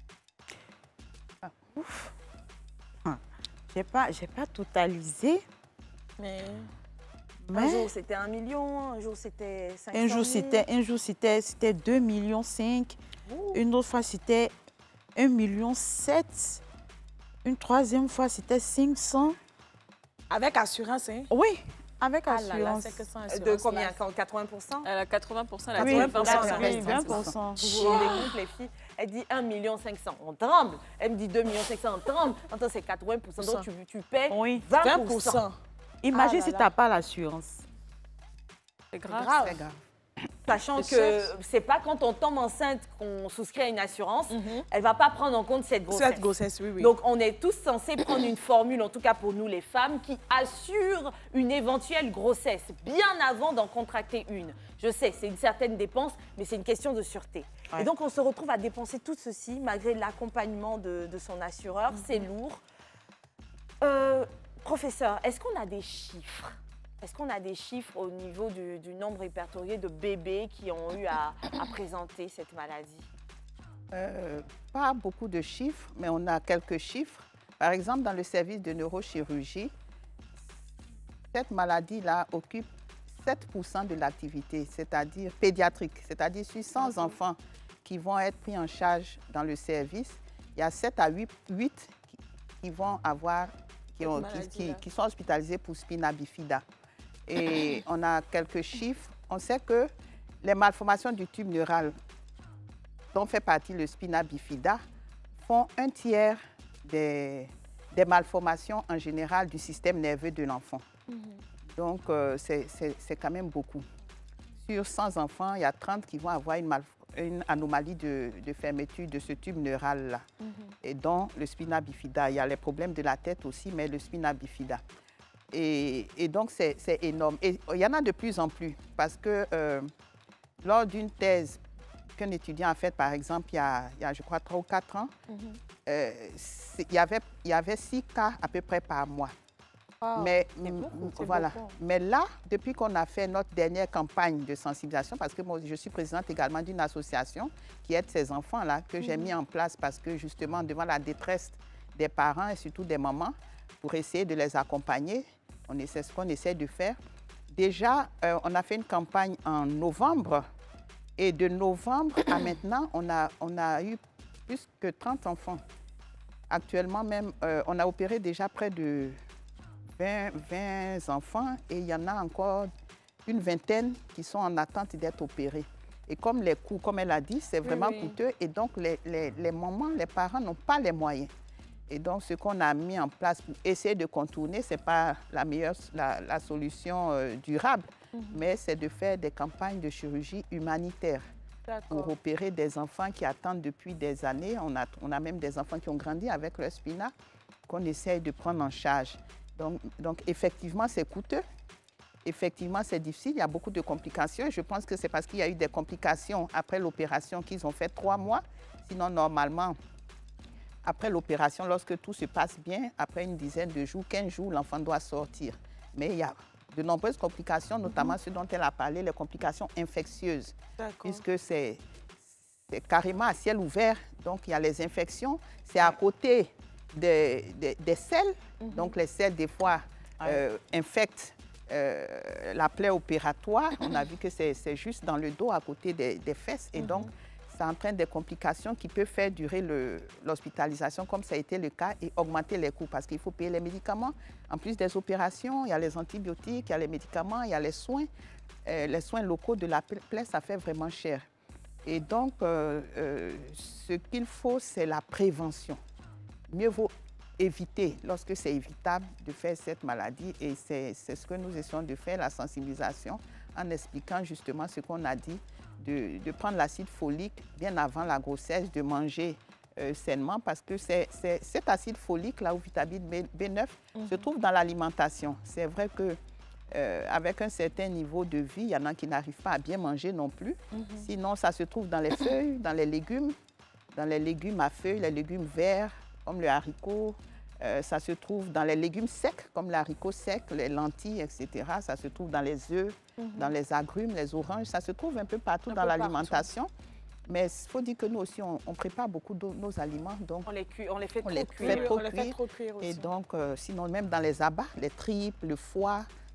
ah, Ouf. Ah, j'ai pas, j'ai pas totalisé. Mais... Mais un jour, c'était un million, un jour, c'était cinq cent un jour, mille. c'était un jour, c'était c'était deux millions cinq. Ouh. Une autre fois, c'était un million sept. Une troisième fois, c'était cinq cents. Avec assurance, hein? Oui, avec Ah là là, assurance. c'est que sans De assurance. combien? là. quatre-vingts pour cent? Elle a quatre-vingts pour cent, elle a Oui, quatre-vingts pour cent. vingt pour cent. oui, vingt pour cent. Vous vous rendez compte, les filles? Elle dit un million cinq cents. On tremble. Elle me dit deux millions cinq cents. On tremble. Attends, c'est quatre-vingts pour cent. Donc, tu, tu paies Oui. vingt vingt pour pour cent. cent. Imagine Ah là si là. tu n'as pas l'assurance. C'est grave. grave. Très grave. Sachant C'est que cher. c'est pas quand on tombe enceinte qu'on souscrit à une assurance, Mhm. elle va pas prendre en compte cette grossesse. Cette grossesse, oui, oui. Donc, on est tous censés prendre une formule, en tout cas pour nous les femmes, qui assure une éventuelle grossesse bien avant d'en contracter une. Je sais, c'est une certaine dépense, mais c'est une question de sûreté. Ouais. Et donc, on se retrouve à dépenser tout ceci malgré l'accompagnement de, de son assureur. C'est lourd. Euh, professeur, est-ce qu'on a des chiffres? Est-ce qu'on a des chiffres au niveau du, du nombre répertorié de bébés qui ont eu à, à présenter cette maladie? Euh, pas beaucoup de chiffres, mais on a quelques chiffres. Par exemple, dans le service de neurochirurgie, cette maladie-là occupe sept pour cent de l'activité, c'est-à-dire pédiatrique, c'est-à-dire sur cent enfants qui vont être pris en charge dans le service, il y a sept à huit, huit qui, qui vont avoir, qui, ont, qui, qui, qui sont hospitalisés pour spina bifida. Et on a quelques chiffres. On sait que les malformations du tube neural dont fait partie le spina bifida, font un tiers des, des malformations en général du système nerveux de l'enfant. Mm-hmm. Donc, euh, c'est quand même beaucoup. Sur cent enfants, il y a trente qui vont avoir une, mal, une anomalie de, de fermeture de ce tube neural-là, mm-hmm. et dont le spina bifida. Il y a les problèmes de la tête aussi, mais le spina bifida. Et, et donc, c'est énorme. Et il y en a de plus en plus, parce que euh, lors d'une thèse qu'un étudiant a faite, par exemple, il y a, il y a, je crois, trois ou quatre ans, mm-hmm. euh, il, y avait, il y avait six cas à peu près par mois. Oh, mais, beaucoup, voilà. Mais là, depuis qu'on a fait notre dernière campagne de sensibilisation, parce que moi, je suis présidente également d'une association qui aide ces enfants-là, que mm-hmm. j'ai mis en place parce que, justement, devant la détresse des parents et surtout des mamans, pour essayer de les accompagner, c'est ce qu'on essaie de faire. Déjà, euh, on a fait une campagne en novembre. Et de novembre à maintenant, on a, on a eu plus que trente enfants. Actuellement même, euh, on a opéré déjà près de vingt, vingt enfants et il y en a encore une vingtaine qui sont en attente d'être opérés. Et comme les coûts, comme elle a dit, c'est vraiment oui, oui. coûteux et donc les, les, les mamans, les parents n'ont pas les moyens. Et donc, ce qu'on a mis en place pour essayer de contourner, ce n'est pas la meilleure la, la solution euh, durable, mm-hmm. mais c'est de faire des campagnes de chirurgie humanitaire pour opérer des enfants qui attendent depuis des années. On a, on a même des enfants qui ont grandi avec leur spina qu'on essaye de prendre en charge. Donc, donc effectivement, c'est coûteux. Effectivement, c'est difficile. Il y a beaucoup de complications. Je pense que c'est parce qu'il y a eu des complications après l'opération qu'ils ont fait trois mois. Sinon, normalement, après l'opération, lorsque tout se passe bien, après une dizaine de jours, quinze jours, l'enfant doit sortir. Mais il y a de nombreuses complications, notamment mm-hmm. ce dont elle a parlé, les complications infectieuses. Puisque c'est carrément à ciel ouvert, donc il y a les infections. C'est à côté des, des, des selles, mm-hmm. donc les selles, des fois, euh, infectent euh, la plaie opératoire. On a vu que c'est juste dans le dos, à côté des, des fesses, et mm-hmm. donc ça entraîne des complications qui peuvent faire durer l'hospitalisation, comme ça a été le cas, et augmenter les coûts, parce qu'il faut payer les médicaments. En plus des opérations, il y a les antibiotiques, il y a les médicaments, il y a les soins. Euh, les soins locaux de la plaie, ça fait vraiment cher. Et donc, euh, euh, ce qu'il faut, c'est la prévention. Mieux vaut éviter, lorsque c'est évitable, de faire cette maladie. Et c'est ce que nous essayons de faire, la sensibilisation, en expliquant justement ce qu'on a dit, De, de prendre l'acide folique bien avant la grossesse, de manger euh, sainement, parce que c'est cet acide folique-là, ou vitamine B neuf, mm-hmm. se trouve dans l'alimentation. C'est vrai que euh, avec un certain niveau de vie, il y en a qui n'arrivent pas à bien manger non plus. Mm-hmm. Sinon, ça se trouve dans les feuilles, dans les légumes, dans les légumes à feuilles, les légumes verts, comme le haricot. Euh, ça se trouve dans les légumes secs, comme l'haricot sec, les lentilles, et cetera. Ça se trouve dans les œufs, mm-hmm. dans les agrumes, les oranges. Ça se trouve un peu partout un dans l'alimentation. Mais il faut dire que nous aussi, on, on prépare beaucoup de nos aliments. Donc on les, cuit, on les fait on trop les cuire. Fait trop on les cuire. fait trop cuire aussi. Et donc, euh, sinon, même dans les abats, les tripes, le foie,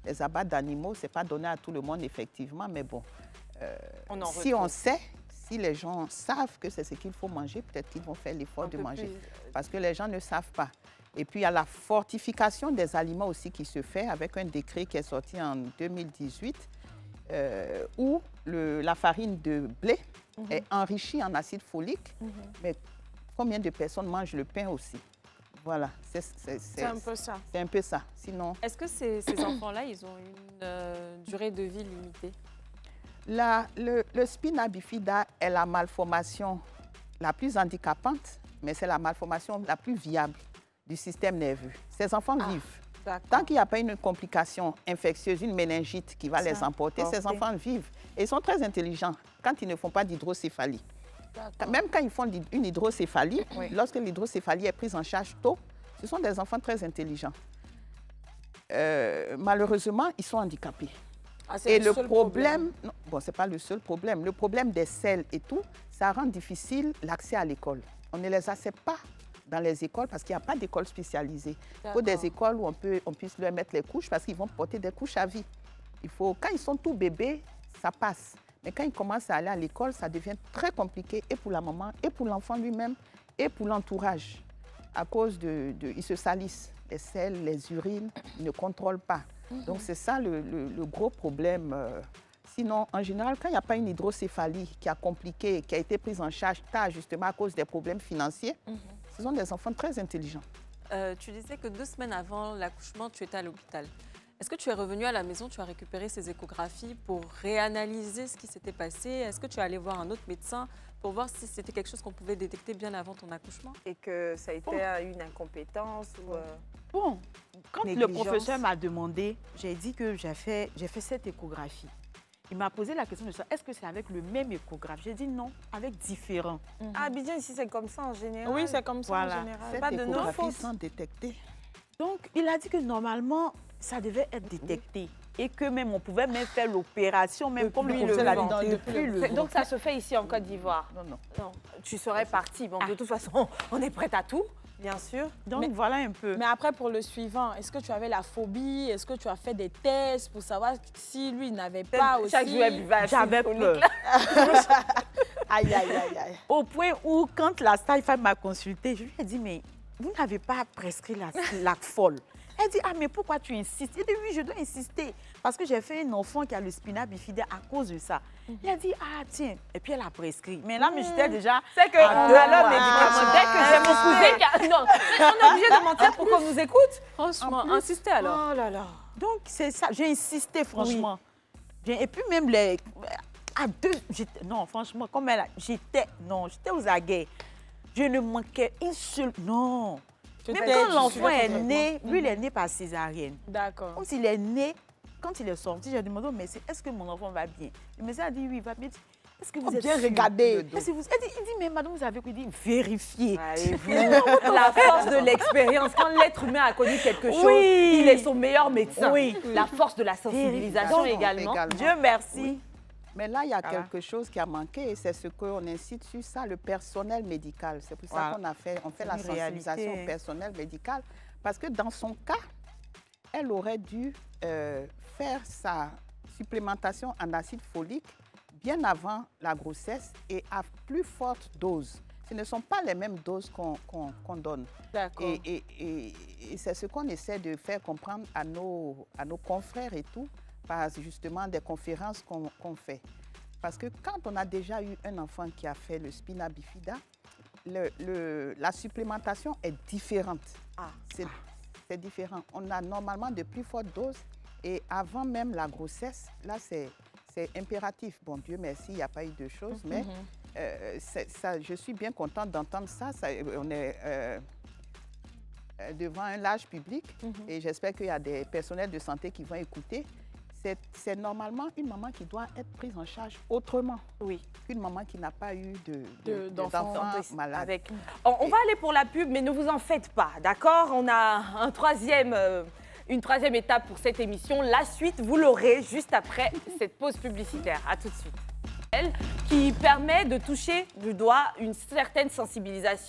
les abats d'animaux, ce n'est pas donné à tout le monde, effectivement, mais bon, euh, on en si retrouve. on sait, si les gens savent que c'est ce qu'il faut manger, peut-être qu'ils vont faire l'effort de manger. Plus... Parce que les gens ne savent pas. Et puis, il y a la fortification des aliments aussi qui se fait avec un décret qui est sorti en deux mille dix-huit, euh, où le, la farine de blé mm-hmm. est enrichie en acide folique, mm-hmm. mais combien de personnes mangent le pain aussi? Voilà, c'est un peu ça. C'est un peu ça. Sinon, est-ce que ces, ces enfants-là, ils ont une euh, durée de vie limitée? La, le, le spina bifida est la malformation la plus handicapante, mais c'est la malformation la plus viable du système nerveux. Ces enfants ah, vivent. Tant qu'il n'y a pas une complication infectieuse, une méningite qui va les emporter, ces enfants vivent. Et ils sont très intelligents quand ils ne font pas d'hydrocéphalie. Même quand ils font une hydrocéphalie, oui. lorsque l'hydrocéphalie est prise en charge tôt, ce sont des enfants très intelligents. Euh, malheureusement, ils sont handicapés. Ah, et le, le problème, problème. Non, bon, ce n'est pas le seul problème. Le problème des selles et tout, ça rend difficile l'accès à l'école. On ne les accepte pas dans les écoles parce qu'il n'y a pas d'école spécialisée. Il faut des écoles où on, peut, on puisse leur mettre les couches parce qu'ils vont porter des couches à vie. Il faut, quand ils sont tout bébés, ça passe. Mais quand ils commencent à aller à l'école, ça devient très compliqué et pour la maman, et pour l'enfant lui-même, et pour l'entourage. À cause de, de... Ils se salissent, les selles, les urines, ils ne contrôlent pas. Mm-hmm. Donc c'est ça le, le, le gros problème. Sinon, en général, quand il n'y a pas une hydrocéphalie qui a compliqué, qui a été prise en charge tard justement à cause des problèmes financiers, mm-hmm. ce sont des enfants très intelligents. Euh, tu disais que deux semaines avant l'accouchement, tu étais à l'hôpital. Est-ce que tu es revenu à la maison, tu as récupéré ces échographies pour réanalyser ce qui s'était passé? Est-ce que tu es allé voir un autre médecin pour voir si c'était quelque chose qu'on pouvait détecter bien avant ton accouchement? Et que ça a été bon. une incompétence ou... Euh... Bon, quand le professeur m'a demandé, j'ai dit que j'ai fait, j'ai fait cette échographie. Il m'a posé la question de ça, est-ce que c'est avec le même échographe? J'ai dit non, avec différents. Mm-hmm. Ah, Abidjan, ici, c'est comme ça en général. Oui, c'est comme ça voilà. en général. Cette pas de nos fautes. Sans détecter. Donc, il a dit que normalement, ça devait être détecté. Et que même, on pouvait même faire l'opération, même comme le professeur l'a dit, depuis le Donc, ça se fait ici en Côte d'Ivoire? Non, non. Non. Tu serais partie. Bon, ah. de toute façon, on est prête à tout, bien sûr. Donc, mais, voilà un peu. Mais après, pour le suivant, est-ce que tu avais la phobie? Est-ce que tu as fait des tests pour savoir si lui n'avait pas aussi? Chaque jour, elle buvait. J'avais peur. Aïe, aïe, aïe, aïe. Au point où, quand la sage-femme m'a consultée, je lui ai dit, mais vous n'avez pas prescrit la, la folle. Elle dit, ah, mais pourquoi tu insistes? Il dit, oui, je dois insister. Parce que j'ai fait un enfant qui a le spina bifida à cause de ça. Mm-hmm. Il a dit, ah, tiens. Et puis, elle a prescrit. Mais là, mm-hmm. j'étais déjà... C'est qu'on a l'homme médicament. Dès que j'ai mon cousin qui a... Non, on est obligé de mentir pour qu'on nous écoute. Franchement, insistez alors. Oh là là. Donc, c'est ça. J'ai insisté, franchement. Oui. Et puis, même les... À deux... Non, franchement, comme elle a... J'étais... Non, j'étais aux aguets. Je ne manquais une seule... Non. Même quand l'enfant est né, lui, il est né par césarienne. D'accord. Quand il est né, quand il est sorti, j'ai demandé au médecin, est-ce que mon enfant va bien? Le médecin a dit, oui, il va bien. Est-ce que vous oh, êtes bien regardé? Vous... Il, dit, il dit, mais madame, vous avez quoi? Il dit, vérifiez. La force de l'expérience. Quand l'être humain a connu quelque chose, oui. il est son meilleur médecin. Oui. La force de la sensibilisation également. également. Dieu merci. Oui. Mais là, il y a voilà. quelque chose qui a manqué et c'est ce qu'on incite sur ça, le personnel médical. C'est pour voilà. ça qu'on a fait, on fait la sensibilisation réalité. au personnel médical. Parce que dans son cas, elle aurait dû euh, faire sa supplémentation en acide folique bien avant la grossesse et à plus forte dose. Ce ne sont pas les mêmes doses qu'on qu'on, qu'on donne. D'accord. Et, et, et, et c'est ce qu'on essaie de faire comprendre à nos, à nos confrères et tout, par justement des conférences qu'on qu'on fait. Parce que quand on a déjà eu un enfant qui a fait le spina bifida, le, le, la supplémentation est différente. Ah. C'est différent. On a normalement de plus fortes doses et avant même la grossesse, là c'est impératif. Bon, Dieu merci, il n'y a pas eu de choses, mm-hmm. mais euh, ça, je suis bien contente d'entendre ça. ça. On est euh, devant un large public mm-hmm. et j'espère qu'il y a des personnels de santé qui vont écouter. C'est normalement une maman qui doit être prise en charge autrement oui. qu'une maman qui n'a pas eu d'enfants de, de, malades. Avec... On, on va aller pour la pub, mais ne vous en faites pas, d'accord? On a un troisième, euh, une troisième étape pour cette émission. La suite, vous l'aurez juste après cette pause publicitaire. À tout de suite. Qui permet de toucher du doigt une certaine sensibilisation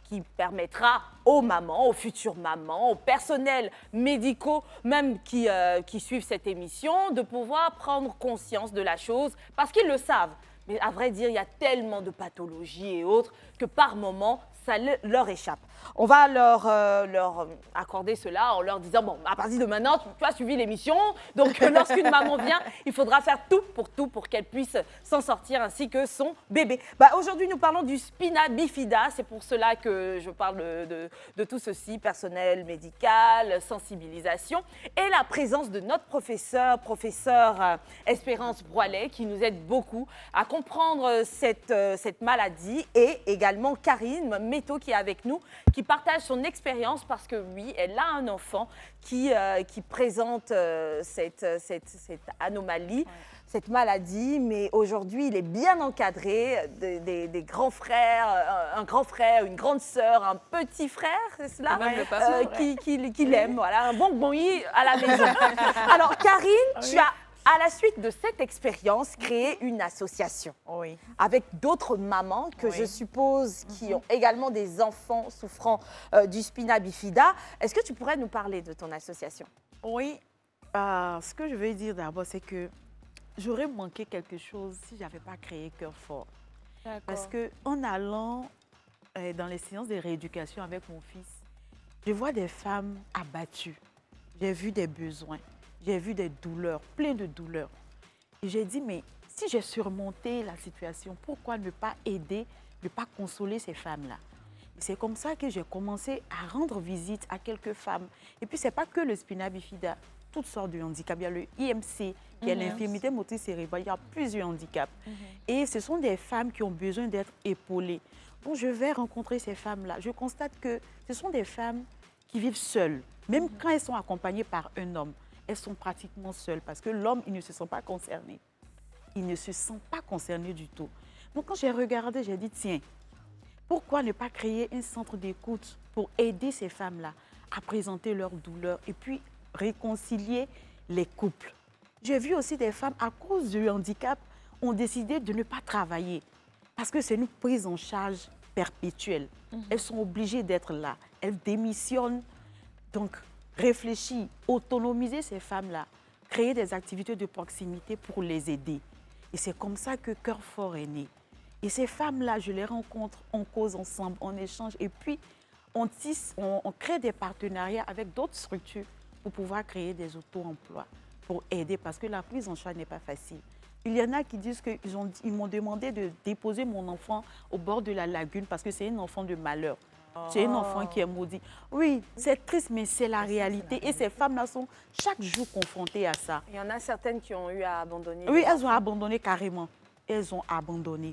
qui permettra aux mamans, aux futures mamans, aux personnels médicaux, même qui, euh, qui suivent cette émission, de pouvoir prendre conscience de la chose, parce qu'ils le savent. Mais à vrai dire, il y a tellement de pathologies et autres que par moment, ça le- leur échappe. On va leur, euh, leur accorder cela en leur disant, bon, à partir de maintenant, tu, tu as suivi l'émission, donc euh, lorsqu'une maman vient, il faudra faire tout pour tout pour qu'elle puisse s'en sortir ainsi que son bébé. Bah, aujourd'hui, nous parlons du spina bifida, c'est pour cela que je parle de, de, de tout ceci, personnel, médical, sensibilisation, et la présence de notre professeur, professeur euh, Espérance Broilet, qui nous aide beaucoup à comprendre cette, euh, cette maladie, et également Karine Métaux qui est avec nous, qui partage son expérience parce que oui, elle a un enfant qui, euh, qui présente euh, cette, cette, cette anomalie, ouais. cette maladie, mais aujourd'hui, il est bien encadré, des, des, des grands frères, un, un grand frère, une grande sœur, un petit frère, c'est cela, ouais, euh, qui, qui, qui l'aime, voilà, un bon bonbonnier à la maison. Alors, Karine, oui. tu as à la suite de cette expérience, créer une association oui. avec d'autres mamans que oui. je suppose qui ont également des enfants souffrant euh, du spina bifida. Est-ce que tu pourrais nous parler de ton association? Oui, euh, ce que je veux dire d'abord, c'est que j'aurais manqué quelque chose si je n'avais pas créé Cœur Fort. Parce qu'en allant euh, dans les séances de rééducation avec mon fils, je vois des femmes abattues, j'ai vu des besoins. J'ai vu des douleurs, plein de douleurs. Et j'ai dit, mais si j'ai surmonté la situation, pourquoi ne pas aider, ne pas consoler ces femmes-là? C'est comme ça que j'ai commencé à rendre visite à quelques femmes. Et puis, ce n'est pas que le spina bifida, toutes sortes de handicaps. Il y a le I M C, qui est mm-hmm. l'infirmité motrice cérébrale. Il y a plusieurs handicaps. Mm-hmm. Et ce sont des femmes qui ont besoin d'être épaulées. Donc, je vais rencontrer ces femmes-là. Je constate que ce sont des femmes qui vivent seules, même mm-hmm. quand elles sont accompagnées par un homme. Elles sont pratiquement seules parce que l'homme, il ne se sent pas concerné. Il ne se sent pas concerné du tout. Donc, quand j'ai regardé, j'ai dit, tiens, pourquoi ne pas créer un centre d'écoute pour aider ces femmes-là à présenter leurs douleurs et puis réconcilier les couples? J'ai vu aussi des femmes, à cause du handicap, ont décidé de ne pas travailler parce que c'est une prise en charge perpétuelle. Mm-hmm. Elles sont obligées d'être là. Elles démissionnent. Donc, réfléchir, autonomiser ces femmes-là, créer des activités de proximité pour les aider. Et c'est comme ça que Cœur Fort est né. Et ces femmes-là, je les rencontre, on cause ensemble, on échange et puis on tisse, on, on crée des partenariats avec d'autres structures pour pouvoir créer des auto-emplois, pour aider, parce que la prise en charge n'est pas facile. Il y en a qui disent qu'ils ils m'ont demandé de déposer mon enfant au bord de la lagune parce que c'est un enfant de malheur. C'est un enfant qui est maudit. Oui, c'est triste, mais c'est la réalité. Et ces femmes-là sont chaque jour confrontées à ça. Il y en a certaines qui ont eu à abandonner. Oui, elles ont abandonné carrément. Elles ont abandonné.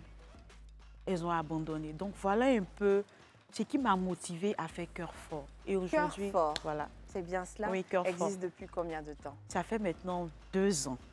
Elles ont abandonné. Donc, voilà un peu ce qui m'a motivée à faire Cœur Fort. Et aujourd'hui, Cœur Fort, voilà. C'est bien cela? Oui, Cœur Fort. Existe depuis combien de temps? Ça fait maintenant deux ans.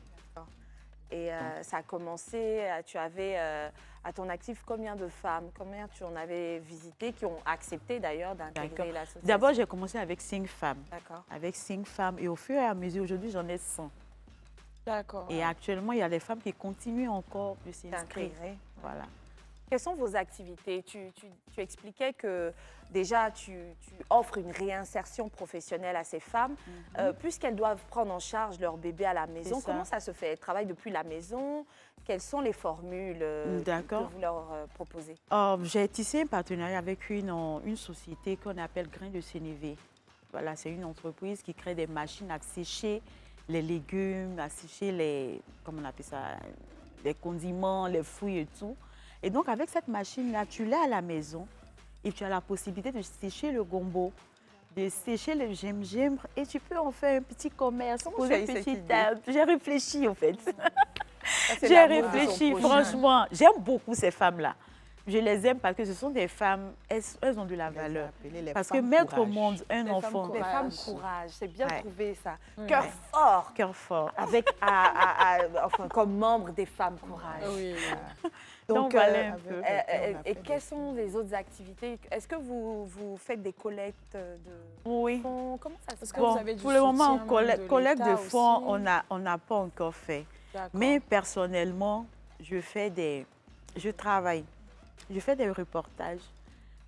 Et euh, ça a commencé, tu avais euh, à ton actif combien de femmes, combien tu en avais visité, qui ont accepté d'ailleurs d'intégrer l'association? D'abord, j'ai commencé avec cinq femmes. D'accord. Avec cinq femmes. Et au fur et à mesure, aujourd'hui, j'en ai cent. D'accord. Et actuellement, il y a des femmes qui continuent encore de s'inscrire. Voilà. Quelles sont vos activités? tu, tu, tu expliquais que déjà, tu, tu offres une réinsertion professionnelle à ces femmes, mm-hmm. euh, puisqu'elles doivent prendre en charge leur bébé à la maison. Comment ça se fait? Elles travaillent depuis la maison? Quelles sont les formules euh, que vous leur euh, proposez? euh, J'ai tissé un partenariat avec une, une société qu'on appelle Grain de Sénévé. Voilà, c'est une entreprise qui crée des machines à sécher les légumes, à sécher les, comment on appelle ça, les condiments, les fruits et tout. Et donc, avec cette machine-là, tu l'as à la maison et tu as la possibilité de sécher le gombo, de sécher le gingembre et tu peux en faire un petit commerce. J'ai réfléchi, en fait. J'ai réfléchi, franchement. J'aime beaucoup ces femmes-là. Je les aime parce que ce sont des femmes, elles, elles ont de la valeur. Parce que mettre au monde un des enfant... Femmes des femmes courage, c'est bien ouais. trouvé ça. Ouais. Cœur fort. Cœur fort. Avec, à, à, à, enfin, comme membre des femmes courage. Oui. Donc, Donc voilà euh, un peu. Euh, euh, et quelles sont les autres activités? Est-ce que vous, vous faites des collectes de oui. fonds? Comment ça se passe? Bon, vous avez du pour le moment, collecte, de, collecte de fonds, aussi. on n'a on n'a pas encore fait. Mais personnellement, je fais des... Je travaille. Je fais des reportages.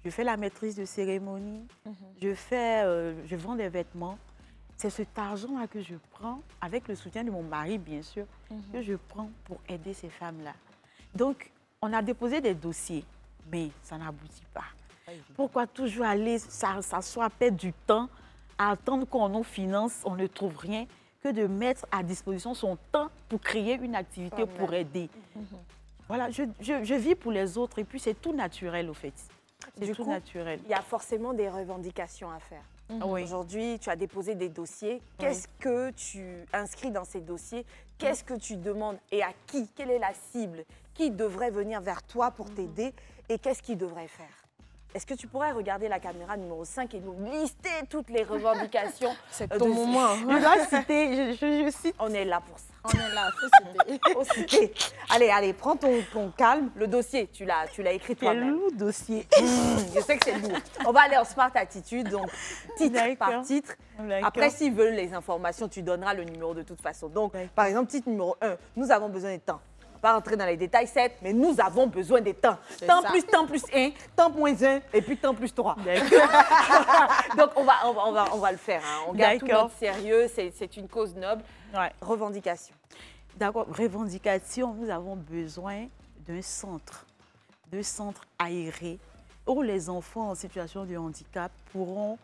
je fais la maîtrise de cérémonie, Mhm. je, fais, euh, je vends des vêtements. C'est cet argent-là que je prends, avec le soutien de mon mari, bien sûr, Mhm. que je prends pour aider ces femmes-là. Donc, on a déposé des dossiers, mais ça n'aboutit pas. Pourquoi toujours aller s'asseoir, perdre du temps, à attendre qu'on nous finance, on ne trouve rien, que de mettre à disposition son temps pour créer une activité, Amen. pour aider. Mhm. Voilà, je, je, je vis pour les autres et puis c'est tout naturel, au fait. C'est Du tout coup, naturel. Il y a forcément des revendications à faire. Oui. Aujourd'hui, tu as déposé des dossiers. Qu'est-ce que tu inscris dans ces dossiers? Qu'est-ce que tu demandes et à qui? Quelle est la cible? Qui devrait venir vers toi pour t'aider et qu'est-ce qu'il devrait faire? Est-ce que tu pourrais regarder la caméra numéro cinq et nous lister toutes les revendications? C'est euh, ton de- moment. Je dois citer, je, je, je cite. On est là pour ça. On est là, faut citer. Faut citer. Allez, allez, prends ton, ton calme. Le dossier, tu l'as tu l'as écrit Quel toi-même. lourd dossier. Je sais que c'est lourd. On va aller en smart attitude, donc titre par D'accord. titre. D'accord. Après, s'ils veulent les informations, tu donneras le numéro de toute façon. Donc, D'accord. par exemple, titre numéro un, nous avons besoin de temps. On va pas rentrer dans les détails, sept, mais nous avons besoin de temps. C'est Temps ça. plus temps plus un, temps moins un, et puis temps plus trois. D'accord. Donc, on va, on va, on va, on va le faire. hein. On garde tout D'accord. notre sérieux, c'est c'est une cause noble. Ouais. Revendication. D'accord, revendication, nous avons besoin d'un centre, d'un centre aéré où les enfants en situation de handicap pourront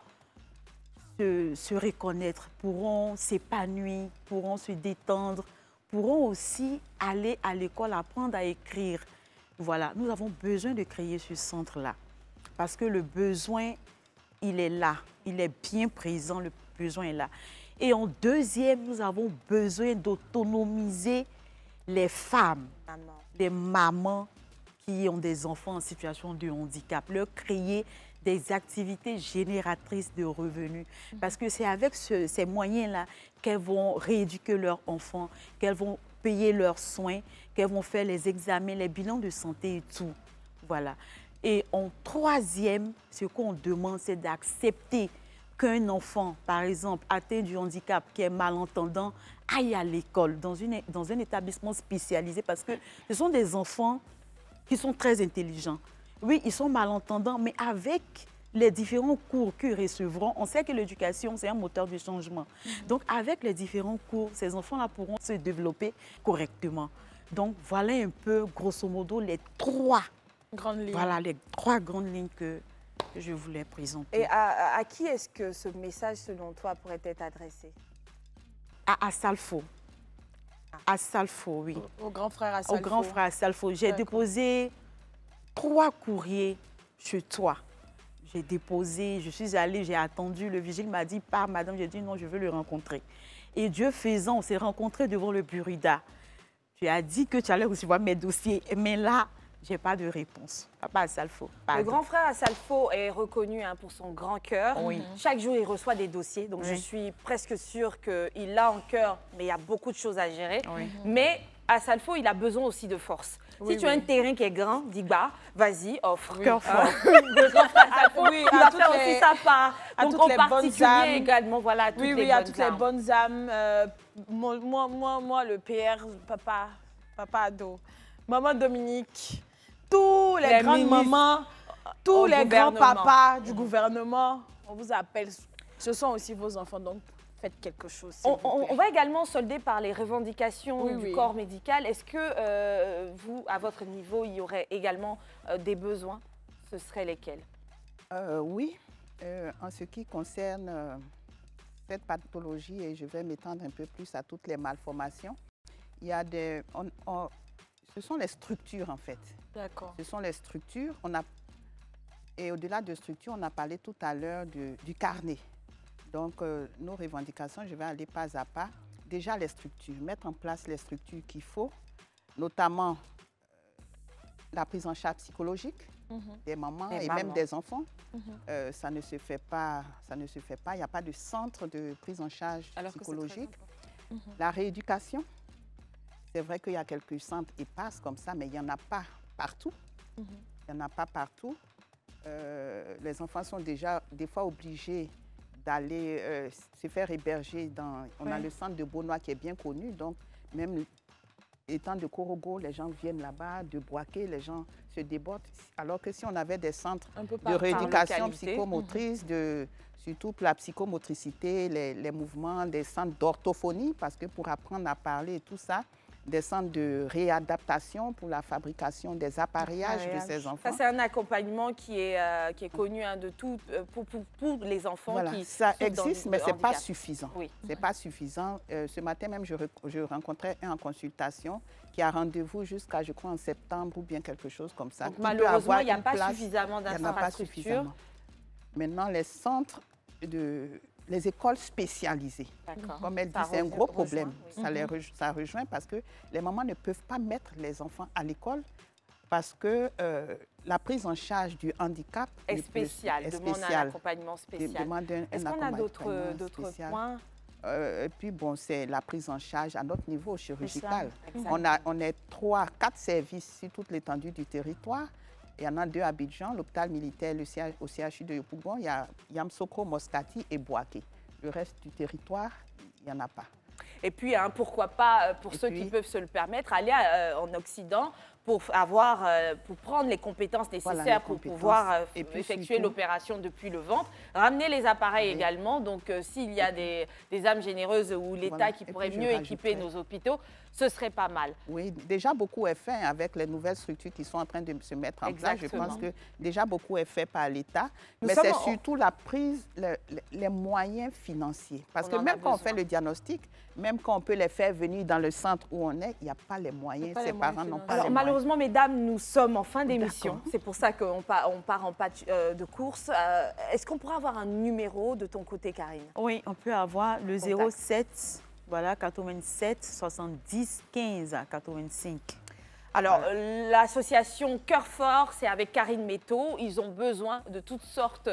se, se reconnaître, pourront s'épanouir, pourront se détendre, pourront aussi aller à l'école apprendre à écrire. Voilà, nous avons besoin de créer ce centre-là parce que le besoin, il est là, il est bien présent, le besoin est là. Et en deuxième, nous avons besoin d'autonomiser les femmes, Maman. les mamans qui ont des enfants en situation de handicap, leur créer des activités génératrices de revenus. Parce que c'est avec ce- ces moyens-là qu'elles vont rééduquer leurs enfants, qu'elles vont payer leurs soins, qu'elles vont faire les examens, les bilans de santé et tout. Voilà. Et en troisième, ce qu'on demande, c'est d'accepter qu'un enfant, par exemple, atteint du handicap, qui est malentendant, aille à l'école, dans, une, dans un établissement spécialisé, parce que ce sont des enfants qui sont très intelligents. Oui, ils sont malentendants, mais avec les différents cours qu'ils recevront, on sait que l'éducation, c'est un moteur de changement. Donc, avec les différents cours, ces enfants-là pourront se développer correctement. Donc, voilà un peu, grosso modo, les trois, Grande ligne. voilà, les trois grandes lignes que que je voulais présenter. Et à, à qui est-ce que ce message, selon toi, pourrait être adressé? À, à Salfo. À Salfo, oui. Au grand frère à Au Salfo. grand frère Salfo. J'ai D'accord. déposé trois courriers chez toi. J'ai déposé, je suis allée, j'ai attendu. Le vigile m'a dit, pars, madame. J'ai dit, non, je veux le rencontrer. Et Dieu faisant, on s'est rencontrés devant le Burida. Tu as dit que tu allais recevoir mes dossiers. Mais là, je n'ai pas de réponse. Papa Salfo. Le pardon. grand frère Assalfo est reconnu hein, pour son grand cœur. Oui. Chaque jour, il reçoit des dossiers. Donc, je Oui. suis presque sûre qu'il l'a en cœur, mais il y a beaucoup de choses à gérer. Oui. Mais Assalfo, il a besoin aussi de force. Oui, si tu as oui. un terrain qui est grand, dis bah, vas-y, offre. Cœur Hein? fort. Le grand frère Assalfo, Oui, il à va toutes faire les- aussi sa part. à Donc, toutes en les bonnes particulier âmes. également, voilà, à toutes Oui, les oui, à bonnes toutes les âmes. bonnes âmes. euh, moi, moi, moi, moi, le P R, papa, papa ado, maman Dominique, tous les, Les grandes ministres mamans, tous au les grands gouvernement. papas du gouvernement, on vous appelle. Ce sont aussi vos enfants, donc faites quelque chose. s'il On, vous on- plaît. on va également solder par les revendications Oui, du oui. corps médical. Est-ce que euh, vous, à votre niveau, il y aurait également euh, des besoins? Ce seraient lesquels? Euh, oui, Euh, en ce qui concerne euh, cette pathologie, et je vais m'étendre un peu plus à toutes les malformations, il y a des... on- on- ce sont les structures, en fait. D'accord. Ce sont les structures. On a, et au-delà de structures, on a parlé tout à l'heure de- du carnet. Donc, euh, nos revendications, je vais aller pas à pas. Déjà, les structures, mettre en place les structures qu'il faut, notamment euh, la prise en charge psychologique Mhm. des mamans Des et mamans. même des enfants. Mhm. Euh, ça ne se fait pas, ça ne se fait pas. Il n'y a pas de centre de prise en charge Alors que c'est très psychologique. important. La rééducation, c'est vrai qu'il y a quelques centres et passes comme ça, mais il n'y en a pas partout. Mhm. Il n'y en a pas partout. Euh, les enfants sont déjà des fois obligés d'aller euh, se faire héberger dans... On a Ouais. le centre de Beaunois qui est bien connu, donc même étant de Korogo, les gens viennent là-bas, de Boaké, les gens se débordent. Alors que si on avait des centres de rééducation psychomotrice, de, surtout pour la psychomotricité, les, les mouvements, des centres d'orthophonie, parce que pour apprendre à parler et tout ça, des centres de réadaptation pour la fabrication des appareillages de ces enfants. Ça, c'est un accompagnement qui est, euh, qui est connu hein, de tout, euh, pour, pour, pour les enfants voilà, qui ça existe, mais ce n'est pas suffisant. Oui. Ce n'est pas suffisant. Euh, ce matin même, je, je rencontrais un en consultation qui a rendez-vous jusqu'à, je crois, en septembre ou bien quelque chose comme ça. Donc, malheureusement, il n'y a pas place, suffisamment d'infrastructures. Maintenant, les centres de... les écoles spécialisées, comme elle dit, c'est un gros problème. Rejoint, oui. ça, les rejo ça rejoint parce que les mamans ne peuvent pas mettre les enfants à l'école parce que euh, la prise en charge du handicap est spéciale, est demande spécial. un accompagnement spécial. Est-ce qu'on a d'autres points? euh, Et puis, bon, c'est la prise en charge à notre niveau chirurgical. On, a, on est trois, quatre services sur toute l'étendue du territoire. Il y en a deux à Abidjan, l'hôpital militaire le C H, au C H U de Yopougon, il y a Yamsokro, Moscati et Boaké. Le reste du territoire, il n'y en a pas. Et puis, hein, pourquoi pas, pour et ceux puis, qui peuvent se le permettre, aller euh, en Occident pour, avoir, euh, pour prendre les compétences nécessaires voilà, les pour compétences. pouvoir euh, et puis, effectuer l'opération depuis le ventre. Ramener les appareils oui. également. Donc, euh, s'il y a des, des âmes généreuses ou l'État voilà. qui pourrait mieux équiper nos hôpitaux, ce serait pas mal. Oui, déjà beaucoup est fait avec les nouvelles structures qui sont en train de se mettre en Exactement. place. Je pense que déjà beaucoup est fait par l'État. Mais c'est en... surtout la prise, le, les moyens financiers. Parce on que même quand besoin. on fait le diagnostic, même quand on peut les faire venir dans le centre où on est, il n'y a pas les moyens. Ces parents n'ont pas Alors, les malheureusement, moyens. mesdames, nous sommes en fin d'émission. C'est pour ça qu'on part, on part en pas de course. Euh, Est-ce qu'on pourrait avoir un numéro de ton côté, Karine? Oui, on peut avoir le zéro sept... Voilà, quatre-vingt-sept, soixante-dix, quinze à quatre-vingt-cinq. Alors, voilà. l'association Cœur Fort, c'est avec Karine Métaux. Ils ont besoin de toutes sortes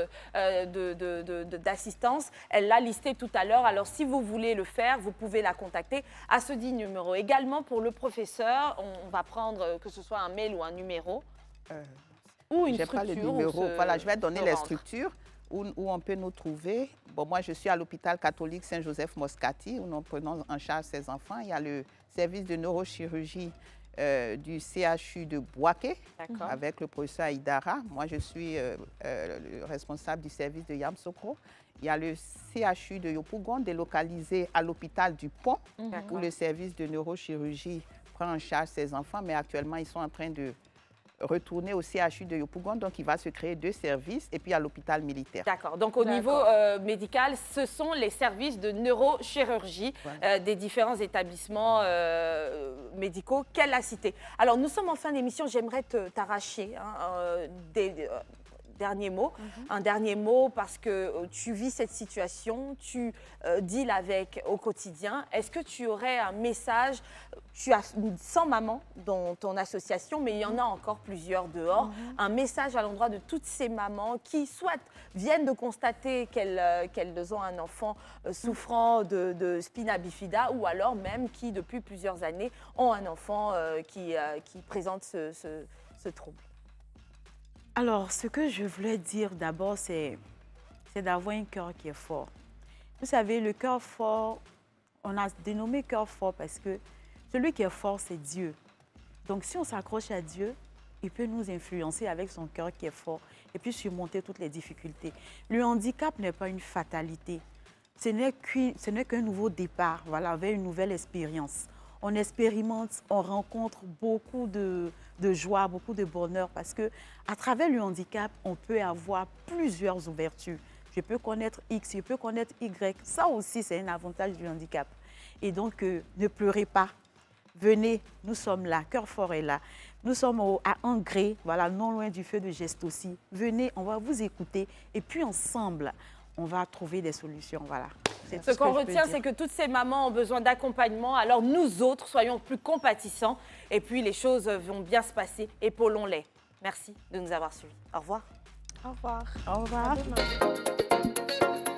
euh, d'assistance. Elle l'a listé tout à l'heure. Alors, si vous voulez le faire, vous pouvez la contacter à ce dit numéro. Également, pour le professeur, on, on va prendre que ce soit un mail ou un numéro. Euh, ou une structure. Pas le numéro. Voilà, je vais donner les structures. Où, où on peut nous trouver. Bon, moi, je suis à l'hôpital catholique Saint-Joseph-Moscati, où nous prenons en charge ces enfants. Il y a le service de neurochirurgie euh, du C H U de Boaké, avec le professeur Aïdara. Moi, je suis euh, euh, le responsable du service de Yamsokro. Il y a le C H U de Yopougon, délocalisé à l'hôpital du Pont, où le service de neurochirurgie prend en charge ces enfants. Mais actuellement, ils sont en train de retourner au C H U de Yopougon, donc il va se créer deux services, et puis à l'hôpital militaire. D'accord, donc au niveau euh, médical, ce sont les services de neurochirurgie voilà. euh, des différents établissements euh, médicaux qu'elle a cités. Alors nous sommes en fin d'émission, j'aimerais t'arracher hein, euh, des... Euh, dernier mot, mm-hmm. un dernier mot parce que euh, tu vis cette situation, tu euh, deals avec au quotidien. Est-ce que tu aurais un message? Tu as cent mamans dans ton association, mais il y en a encore plusieurs dehors. Mm-hmm. Un message à l'endroit de toutes ces mamans qui soit viennent de constater qu'elles euh, qu'elles ont un enfant euh, souffrant de, de spina bifida ou alors même qui depuis plusieurs années ont un enfant euh, qui, euh, qui présente ce, ce, ce trouble. Alors, ce que je voulais dire d'abord, c'est d'avoir un cœur qui est fort. Vous savez, le cœur fort, on a dénommé cœur fort parce que celui qui est fort, c'est Dieu. Donc, si on s'accroche à Dieu, il peut nous influencer avec son cœur qui est fort et puis surmonter toutes les difficultés. Le handicap n'est pas une fatalité. Ce n'est qu'un nouveau départ, voilà, avec une nouvelle expérience. On expérimente, on rencontre beaucoup de, de joie, beaucoup de bonheur parce que à travers le handicap, on peut avoir plusieurs ouvertures. Je peux connaître X, je peux connaître Y. Ça aussi, c'est un avantage du handicap. Et donc, euh, ne pleurez pas. Venez, nous sommes là, Cœur Fort est là. Nous sommes au, à Angré, voilà, non loin du feu de geste aussi. Venez, on va vous écouter et puis ensemble, on va trouver des solutions, voilà. Ce qu'on retient, c'est que toutes ces mamans ont besoin d'accompagnement. Alors nous autres, soyons plus compatissants. Et puis les choses vont bien se passer. Épaulons-les. Merci de nous avoir suivis. Au revoir. Au revoir. Au revoir.